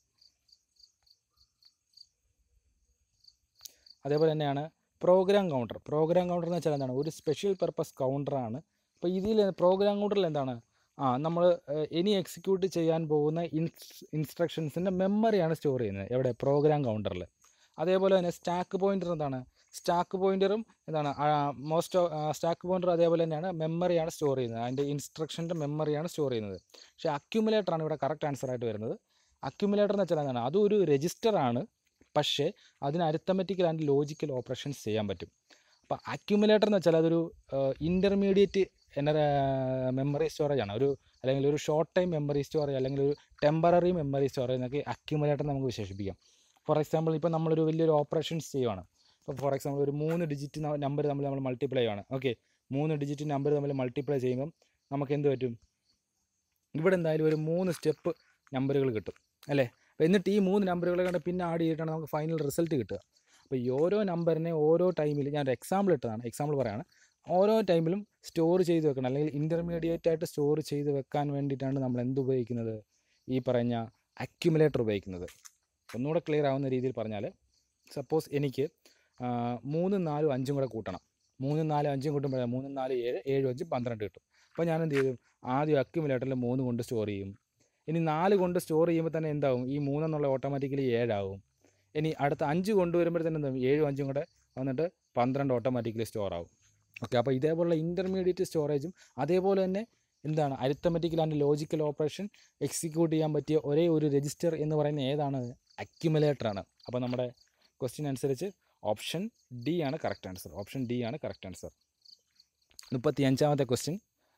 തന്നെയാണ് പ്രോഗ്രാം കൗണ്ടർ. പ്രോഗ്രാം കൗണ്ടർ എന്ന് വെച്ചാൽ എന്താണ്? ഒരു സ്പെഷ്യൽ പർപ്പസ് കൗണ്ടറാണ്. അപ്പോൾ ഇതിൽ പ്രോഗ്രാം കൗണ്ടറിൽ എന്താണ്? നമ്മൾ ഇനി എക്സിക്യൂട്ട് ചെയ്യാൻ പോകുന്ന ഇൻസ്ട്രക്ഷൻസിൻ്റെ മെമ്മറിയാണ് സ്റ്റോർ ചെയ്യുന്നത്. എവിടെ? പ്രോഗ്രാം കൗണ്ടറിൽ. അതേപോലെ തന്നെ സ്റ്റാക്ക് പോയിൻ്റർ എന്താണ്? സ്റ്റാക്ക് പോയിൻ്ററും എന്താണ്? സ്റ്റാക്ക് പോയിൻ്റർ അതേപോലെ തന്നെയാണ് മെമ്മറിയാണ് സ്റ്റോർ ചെയ്യുന്നത്. അതിൻ്റെ ഇൻസ്ട്രക്ഷൻ്റെ മെമ്മറിയാണ് സ്റ്റോർ ചെയ്യുന്നത്. പക്ഷേ അക്യുമുലേറ്ററാണ് ഇവിടെ കറക്റ്റ് ആൻസർ ആയിട്ട് വരുന്നത്. അക്യുമുലേറ്റർ എന്ന് വെച്ചാൽ എന്താണ്? അതൊരു രജിസ്റ്ററാണ്, പക്ഷേ അതിന് അരിത്തമെറ്റിക്കൽ ആൻഡ് ലോജിക്കൽ ഓപ്പറേഷൻസ് ചെയ്യാൻ പറ്റും. അപ്പോൾ അക്യുമുലേറ്റർ എന്ന് വെച്ചാൽ അതൊരു ഇൻ്റർമീഡിയറ്റ് മെമ്മറി സ്റ്റോറേജ് ആണ്. അല്ലെങ്കിൽ ഒരു ഷോർട്ട് ടൈം മെമ്മറി സ്റ്റോറേജ് അല്ലെങ്കിൽ ഒരു ടെമ്പററി മെമ്മറി സ്റ്റോറേജ് എന്നൊക്കെ അക്യുമുലേറ്റർ നമുക്ക് വിശേഷിപ്പിക്കാം. ഫോർ എക്സാമ്പിൾ, ഇപ്പോൾ നമ്മളൊരു വലിയൊരു ഓപ്പറേഷൻസ് ചെയ്യുവാണ്. ഇപ്പോൾ ഫോർ എക്സാമ്പിൾ ഒരു 3 ഡിജിറ്റ് നമ്പർ നമ്മൾ മൾട്ടിപ്ലൈ ആണ്. ഓക്കെ, 3 ഡിജിറ്റ് നമ്പർ തമ്മിൽ മൾട്ടിപ്ലൈ ചെയ്യുമ്പം നമുക്ക് എന്ത് പറ്റും? ഇവിടെ എന്തായാലും ഒരു 3 സ്റ്റെപ്പ് നമ്പറുകൾ കിട്ടും അല്ലേ? അപ്പോൾ എന്നിട്ട് ഈ 3 നമ്പറുകൾ കണ്ട് പിന്നെ ആഡ് ചെയ്തിട്ടാണ് നമുക്ക് ഫൈനൽ റിസൾട്ട് കിട്ടുക. അപ്പോൾ ഈ ഓരോ നമ്പറിനെ ഓരോ ടൈമിൽ ഞാനൊരു എക്സാമ്പിൾ പറയാണ്. ഓരോ ടൈമിലും സ്റ്റോർ ചെയ്ത് വെക്കണം, അല്ലെങ്കിൽ ഇൻ്റർമീഡിയറ്റ് ആയിട്ട് സ്റ്റോർ ചെയ്ത് വെക്കാൻ വേണ്ടിയിട്ടാണ് നമ്മൾ ഉപയോഗിക്കുന്നത്? ഈ പറഞ്ഞ അക്യുമുലേറ്റർ ഉപയോഗിക്കുന്നത്. ഒന്നുകൂടെ ക്ലിയർ ആവുന്ന രീതിയിൽ പറഞ്ഞാൽ, സപ്പോസ് എനിക്ക് 3, 4, 5 കൂടെ കൂട്ടണം. 3, 4, 5 കൂട്ടുമ്പോൾ 3, 4, 7, 7, 5, 12 കിട്ടും. അപ്പോൾ ഞാൻ എന്ത് ചെയ്യും? ആദ്യം അക്യുമുലേറ്ററിൽ 3 കൊണ്ട് സ്റ്റോർ ചെയ്യും. ഇനി 4 കൊണ്ട് സ്റ്റോർ ചെയ്യുമ്പോൾ തന്നെ എന്താവും? ഈ 3 എന്നുള്ള ഓട്ടോമാറ്റിക്കലി 7 ആവും. ഇനി അടുത്ത 5 കൊണ്ടുവരുമ്പോഴത്തേനും എന്താവും? 7, 5 കൂടെ വന്നിട്ട് 12 ഓട്ടോമാറ്റിക്കലി സ്റ്റോർ ആവും. ഓക്കെ, അപ്പോൾ ഇതേപോലുള്ള ഇൻ്റർമീഡിയറ്റ് സ്റ്റോറേജും അതേപോലെ തന്നെ എന്താണ്? Arithmetical and logical operation execute ചെയ്യാൻ പറ്റിയ ഒരേ ഒരു രജിസ്റ്റർ എന്ന് പറയുന്നത് ഏതാണ്? അക്യുമുലേറ്ററാണ്. അപ്പോൾ നമ്മുടെ ക്വസ്റ്റ്യൻ അനുസരിച്ച് ഓപ്ഷൻ ഡി ആണ് കറക്റ്റ് ആൻസർ. ഓപ്ഷൻ ഡി ആണ് കറക്റ്റ് ആൻസർ. 35ാമത്തെ question.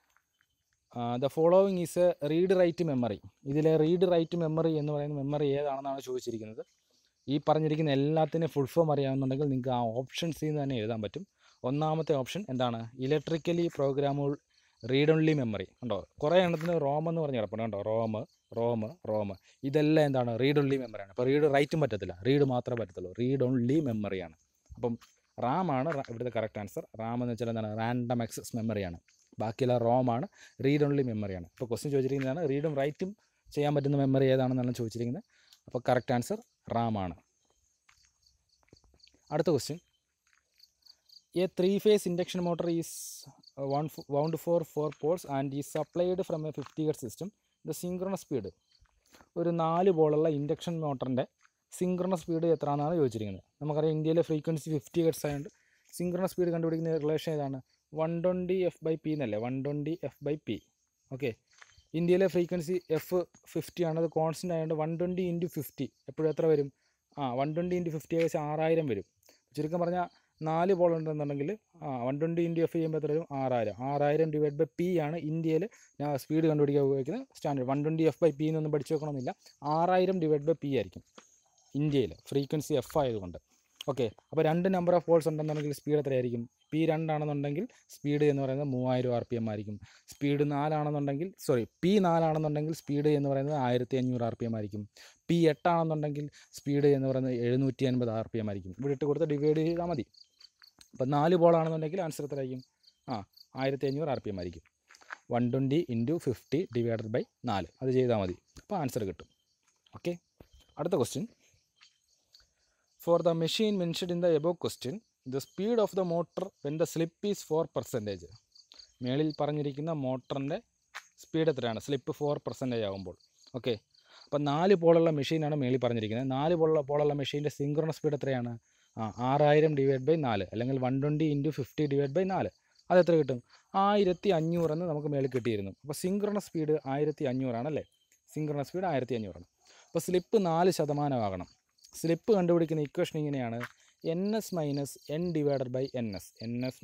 The following is a read write memory. ഇതിലെ റീഡ് റൈറ്റ് മെമ്മറി എന്ന് പറയുന്ന മെമ്മറി ഏതാണെന്നാണ് ചോദിച്ചിരിക്കുന്നത്. ഈ പറഞ്ഞിരിക്കുന്ന എല്ലാത്തിനും ഫുൾ ഫോം അറിയാമെന്നുണ്ടെങ്കിൽ നിങ്ങൾക്ക് ആ ഓപ്ഷൻസിൽ നിന്ന് തന്നെ എഴുതാൻ പറ്റും. ഒന്നാമത്തെ ഓപ്ഷൻ എന്താണ്? Electrically programmable read only memory. ഉണ്ടോ? കുറേ എണ്ണത്തിന് റോം എന്ന് പറഞ്ഞ് കിടപ്പുണ്ട്. ഉണ്ടോ? റോം ഇതെല്ലാം എന്താണ്? റീഡ് ഓൺലി മെമ്മറിയാണ്. അപ്പോൾ റീഡ് റൈറ്റും പറ്റത്തില്ല, റീഡ് മാത്രമേ പറ്റത്തുള്ളൂ. റീഡ് ഓൺലി മെമ്മറിയാണ്. അപ്പം റാമാണ് ഇവിടുത്തെ കറക്റ്റ് ആൻസർ. റാം എന്ന് വെച്ചാൽ എന്താണ്? റാൻഡം ആക്സസ് മെമ്മറിയാണ്. ബാക്കിയുള്ള റോമാണ്, റീഡ് ഓൺലി മെമ്മറിയാണ്. അപ്പോൾ ക്വസ്റ്റ്യൻ ചോദിച്ചിരിക്കുന്നതാണ് റീഡും റൈറ്റും ചെയ്യാൻ പറ്റുന്ന മെമ്മറി ഏതാണെന്നാണ് ചോദിച്ചിരിക്കുന്നത്. അപ്പോൾ കറക്റ്റ് ആൻസർ റാമാണ്. അടുത്ത question. A 3-phase induction motor is wound for 4 poles and is supplied from a 50 Hz system. The synchronous speed. ഒരു 4 പോളുള്ള ഇൻഡക്ഷൻ മോട്ടറിൻ്റെ സിങ്ക്രണസ് സ്പീഡ് എത്രയാണെന്നാണ് ചോദിച്ചിരിക്കുന്നത്. നമുക്കറിയാം ഇന്ത്യയിലെ ഫ്രീക്വൻസി 50 Hz ആയതുകൊണ്ട് സിങ്ക്രണസ് സ്പീഡ് കണ്ടുപിടിക്കുന്ന റിലേഷൻ ഏതാണ്? 120 f/p എന്നല്ലേ? 120 f/p. ഓക്കെ, ഇന്ത്യയിലെ ഫ്രീക്വൻസി F50 ആണ്. അത് കോൺസ്റ്റൻ്റ് ആയതുകൊണ്ട് 120 × 50 എപ്പോഴും എത്ര വരും? 120 × 50 ഏകദേശം 6000 വരും. ചുരുക്കം പറഞ്ഞാൽ 4 പോൾ ഉണ്ടെന്നുണ്ടെങ്കിൽ 120 × f ചെയ്യുമ്പോൾ എത്ര വരും? 6000 ഡിവൈഡ് ബൈ p ആണ് ഇന്ത്യയിൽ സ്പീഡ് കണ്ടുപിടിക്കാൻ ഉപയോഗിക്കുന്നത് സ്റ്റാൻഡേർഡ്. 120 f/p എന്നൊന്നും പഠിച്ചു വെക്കണമെന്നില്ല. 6000 ഡിവൈഡ് ബൈ p ആയിരിക്കും ഇന്ത്യയിൽ ഫ്രീക്വൻസി F ആയതുകൊണ്ട്. ഓക്കെ. അപ്പോൾ 2 നമ്പർ ഓഫ് പോൾസ് ഉണ്ടെന്നുണ്ടെങ്കിൽ സ്പീഡ് എത്രയായിരിക്കും? P2 ആണെന്നുണ്ടെങ്കിൽ സ്പീഡ് എന്ന് പറയുന്നത് 3000 RPM ആയിരിക്കും. സ്പീഡ് 4 ആണെന്നുണ്ടെങ്കിൽ P4 ആണെന്നുണ്ടെങ്കിൽ സ്പീഡ് എന്ന് പറയുന്നത് 1500 RPM ആയിരിക്കും. P8 ആണെന്നുണ്ടെങ്കിൽ സ്പീഡ് എന്ന് പറയുന്നത് 750 RPM ആയിരിക്കും. ഇവിടെ ഇട്ട് കൊടുത്ത് ഡിവൈഡ് ചെയ്താൽ മതി. അപ്പോൾ 4 ബോളാണെന്നുണ്ടെങ്കിൽ ആൻസർ എത്രയായിരിക്കും? 1500 RPM ആയിരിക്കും. 120 × 50 ഡിവൈഡഡ് ബൈ 4 അത് ചെയ്താൽ മതി. അപ്പോൾ ആൻസർ കിട്ടും. ഓക്കെ. അടുത്ത question. For the machine mentioned in the above question, the speed of the motor when the slip is 4%. മേളിൽ പറഞ്ഞിരിക്കുന്ന മോട്ടറിൻ്റെ സ്പീഡ് എത്രയാണ്? സ്ലിപ്പ് 4% ആകുമ്പോൾ. ഓക്കെ. അപ്പോൾ 4 പോളുള്ള മെഷീനാണ് മേളിൽ പറഞ്ഞിരിക്കുന്നത്. 4 പോളുള്ള മെഷീൻ്റെ സിങ്ക്രണസ് സ്പീഡ് എത്രയാണ്? 6000 ഡിവൈഡ് ബൈ 4 അല്ലെങ്കിൽ 120 × 50 ഡിവൈഡ് ബൈ 4 അത് എത്ര കിട്ടും? 1500 എന്ന് നമുക്ക് മേളിൽ കിട്ടിയിരുന്നു. അപ്പോൾ സിങ്ക്രണസ് സ്പീഡ് 1500 ആണല്ലേ? സിങ്ക്രണസ് സ്പീഡ് 1500 ആണ്. അപ്പോൾ സ്ലിപ്പ് 4% ആകണം. സ്ലിപ്പ് കണ്ടുപിടിക്കുന്ന ഇക്വേഷൻ ഇങ്ങനെയാണ്: NS minus N divided by NS. NS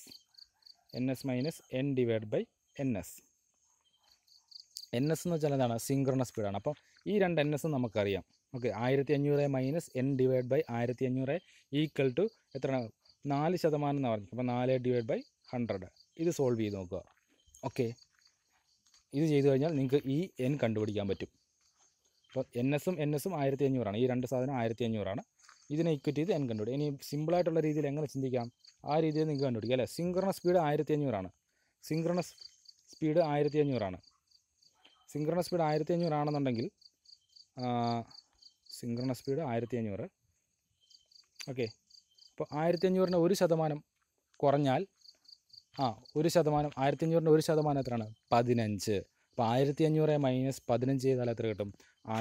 minus N divide by NS. NS എന്ന് വെച്ചാൽ എന്താണ്? സിങ്ക്രണസ് സ്പീഡാണ്. അപ്പോൾ ഈ 2 NS നമുക്കറിയാം. Okay. 1500 minus N divide by 1500 equal to എത്രയാണ്? 4% എന്ന് പറഞ്ഞു. അപ്പോൾ 4 ഡിവൈഡ് ബൈ 100. ഇത് സോൾവ് ചെയ്ത് നോക്കുക. ഓക്കെ. ഇത് ചെയ്തു കഴിഞ്ഞാൽ നിങ്ങൾക്ക് ഈ N കണ്ടുപിടിക്കാൻ പറ്റും. അപ്പോൾ NSഉം NSഉം 1500 ആണ്. ഈ 2 സാധനം 1500 ആണ്. ഇതിനെ ഇക്വറ്റ് ചെയ്ത് N കണ്ടുപിടിക്കും. ഇനി സിമ്പിളായിട്ടുള്ള രീതിയിൽ എങ്ങനെ ചിന്തിക്കാം? ആ രീതിയിൽ നിങ്ങൾക്ക് കണ്ടുപിടിക്കാം അല്ലേ? സിങ്ക്രണസ് സ്പീഡ് 1500 ആണ്. സിങ്ക്രണസ് സ്പീഡ് 1500 ആണ്. സിങ്ക്രണസ് സ്പീഡ് 1500 ആണെന്നുണ്ടെങ്കിൽ സിങ്ക്രണസ് സ്പീഡ് 1500. ഓക്കെ. അപ്പോൾ 1500ന് 1% കുറഞ്ഞാൽ 1%, 1500ന് 1% എത്രയാണ്? 15. അപ്പോൾ 1500 മൈനസ് 15 ചെയ്താൽ എത്ര കിട്ടും?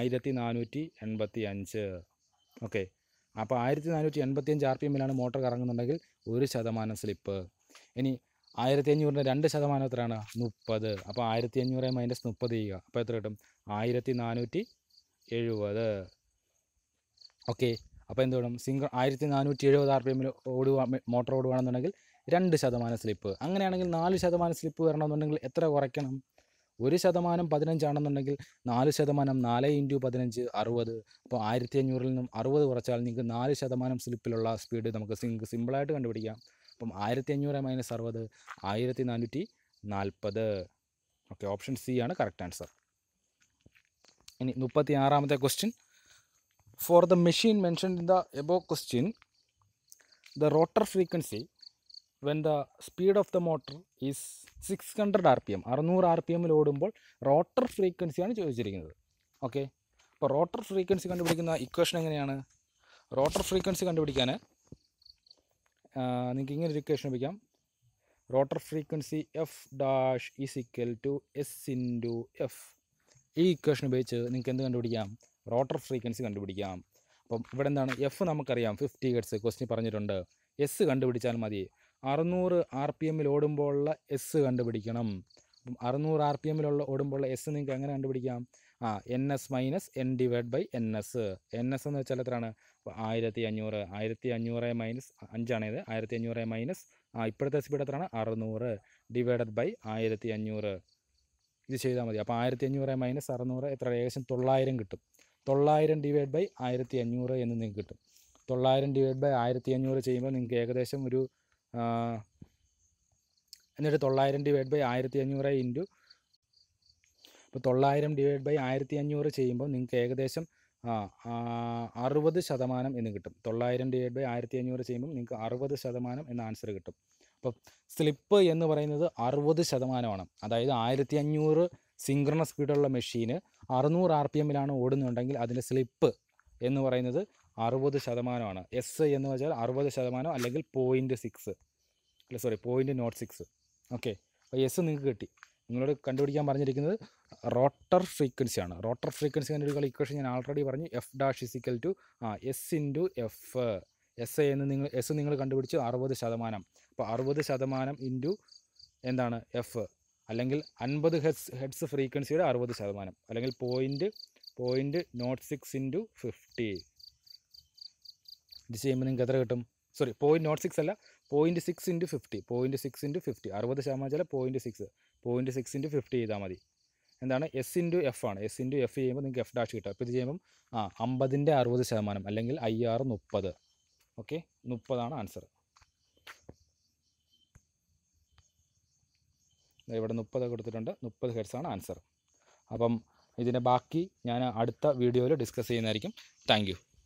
1485. ഓക്കെ. അപ്പോൾ 1485 RPM മോട്ടോർ കറങ്ങുന്നുണ്ടെങ്കിൽ 1% സ്ലിപ്പ്. ഇനി 1500ന് 2% എത്രയാണ്? 30. അപ്പോൾ 1500 മൈനസ് 30 ചെയ്യുക. അപ്പോൾ എത്ര കിട്ടും? 1470. ഓക്കെ. അപ്പോൾ എന്ത് വേണം? 1470 RPM മോട്ടോർ ഓടുകയാണെന്നുണ്ടെങ്കിൽ 2% സ്ലിപ്പ്. അങ്ങനെയാണെങ്കിൽ 4% സ്ലിപ്പ് വരണമെന്നുണ്ടെങ്കിൽ എത്ര കുറയ്ക്കണം? 1% 15 ആണെന്നുണ്ടെങ്കിൽ 4% 4 × 15 60. അപ്പോൾ 1500-ൽ നിന്നും 60 കുറച്ചാൽ നിങ്ങൾക്ക് 4% സ്ലിപ്പിലുള്ള സ്പീഡ് നമുക്ക് സിമ്പിളായിട്ട് കണ്ടുപിടിക്കാം. അപ്പം 1500 മൈനസ് 60 1440. ഓക്കെ. ഓപ്ഷൻ സി ആണ് കറക്റ്റ് ആൻസർ. ഇനി 36ാമത്തെ question. For the machine mentioned in the above question, the rotor frequency when the speed of the motor is 600 RPM, 600 RPM-ൽ ഓടുമ്പോൾ റോട്ടർ ഫ്രീക്വൻസിയാണ് ചോദിച്ചിരിക്കുന്നത്. ഓക്കെ. അപ്പോൾ റോട്ടർ ഫ്രീക്വൻസി കണ്ടുപിടിക്കുന്ന ഇക്വേഷൻ എങ്ങനെയാണ്? റോട്ടർ ഫ്രീക്വൻസി കണ്ടുപിടിക്കാൻ നിങ്ങൾക്ക് ഇങ്ങനെ ഒരു ഇക്വേഷൻ ഉപയോഗിക്കാം. Rotor frequency F' is equal to S × F. ഈ ഇക്വേഷൻ ഉപയോഗിച്ച് നിങ്ങൾക്ക് എന്ത് കണ്ടുപിടിക്കാം? റോട്ടർ ഫ്രീക്വൻസി കണ്ടുപിടിക്കാം. അപ്പം ഇവിടെ എന്താണ്? F നമുക്കറിയാം 50 Hz ക്വസ്റ്റ്യൻ പറഞ്ഞിട്ടുണ്ട്. S കണ്ടുപിടിച്ചാൽ മതി. 600 RPM-ൽ ഓടുമ്പോഴുള്ള S കണ്ടുപിടിക്കണം. അപ്പം 600 RPM-ൽ ഓടുമ്പോഴുള്ള S നിങ്ങൾക്ക് എങ്ങനെ കണ്ടുപിടിക്കാം? NS minus N divide by NS. NS എന്ന് വെച്ചാൽ എത്രയാണ്? 1500. 1500 മൈനസ് 5 ആണിത്. 1500 മൈനസ് ഇപ്പോഴത്തെ സ്പീഡ് എത്രയാണ്? 600 ഡിവൈഡഡ് ബൈ 1500. ഇത് ചെയ്താൽ മതി. അപ്പോൾ 1500 മൈനസ് 600 എത്ര? ഏകദേശം 900 കിട്ടും. 900 ഡിവൈഡ് ബൈ 1500 എന്ന് നിങ്ങൾക്ക് കിട്ടും. 900 ഡിവൈഡ് ബൈ 1500 ചെയ്യുമ്പോൾ നിങ്ങൾക്ക് ഏകദേശം ഒരു എന്നിട്ട് 900 ഡിവൈഡ് ബൈ 1500 ഇൻറ്റു ഇപ്പോൾ 900 ഡിവൈഡ് ബൈ 1500 ചെയ്യുമ്പോൾ നിങ്ങൾക്ക് ഏകദേശം 60% എന്ന് കിട്ടും. 900 ഡിവൈഡ് ബൈ 1500 ചെയ്യുമ്പോൾ നിങ്ങൾക്ക് 60% എന്ന ആൻസർ കിട്ടും. അപ്പോൾ സ്ലിപ്പ് എന്ന് പറയുന്നത് 60%. അതായത് 1500 സിങ്ക്രണസ് സ്പീഡുള്ള മെഷീന് 600 RPM-ലാണ് ഓടുന്നുണ്ടെങ്കിൽ അതിൻ്റെ സ്ലിപ്പ് എന്ന് പറയുന്നത് 60%. എസ് എന്ന് വെച്ചാൽ 60% അല്ലെങ്കിൽ 0.6 അല്ല 0.06. ഓക്കെ. അപ്പോൾ എസ് നിങ്ങൾക്ക് കിട്ടി. നിങ്ങളോട് കണ്ടുപിടിക്കാൻ പറഞ്ഞിരിക്കുന്നത് റോട്ടർ ഫ്രീക്വൻസിയാണ്. റോട്ടർ ഫ്രീക്വൻസി കണ്ടുപിടിക്കുന്ന ഇക്വേഷൻ ഞാൻ ആൾറെഡി പറഞ്ഞു. F' is equal to S × F. S നിങ്ങൾ കണ്ടുപിടിച്ച് 60%. അപ്പോൾ 60% ഇൻറ്റു എന്താണ്? F അല്ലെങ്കിൽ 50 ഹെഡ്സ് ഫ്രീക്വൻസിയുടെ 60% അല്ലെങ്കിൽ 0.06 ഇൻറ്റു 50. ഇത് ചെയ്യുമ്പോൾ നിങ്ങൾക്ക് എത്ര കിട്ടും? 0.06 അല്ല 0.6 ഇൻറ്റു 50. 0.6 ഇൻറ്റു 50. 60% വെച്ചാൽ 0.6 ഇൻറ്റു 50 ചെയ്താൽ മതി. എന്താണ്? S × F ആണ്. S × F ചെയ്യുമ്പോൾ നിങ്ങൾക്ക് F' കിട്ടും. അപ്പോൾ ഇത് ചെയ്യുമ്പം 50ൻ്റെ 60% അല്ലെങ്കിൽ IR 30. Okay, 30 answer. ഇവിടെ 30 കൊടുത്തിട്ടുണ്ട്, 30 ഹെർട്സാണ് ആൻസർ. അപ്പം ഇതിൻ്റെ ബാക്കി ഞാൻ അടുത്ത വീഡിയോയിൽ ഡിസ്കസ് ചെയ്യുന്നതായിരിക്കും. Thank U.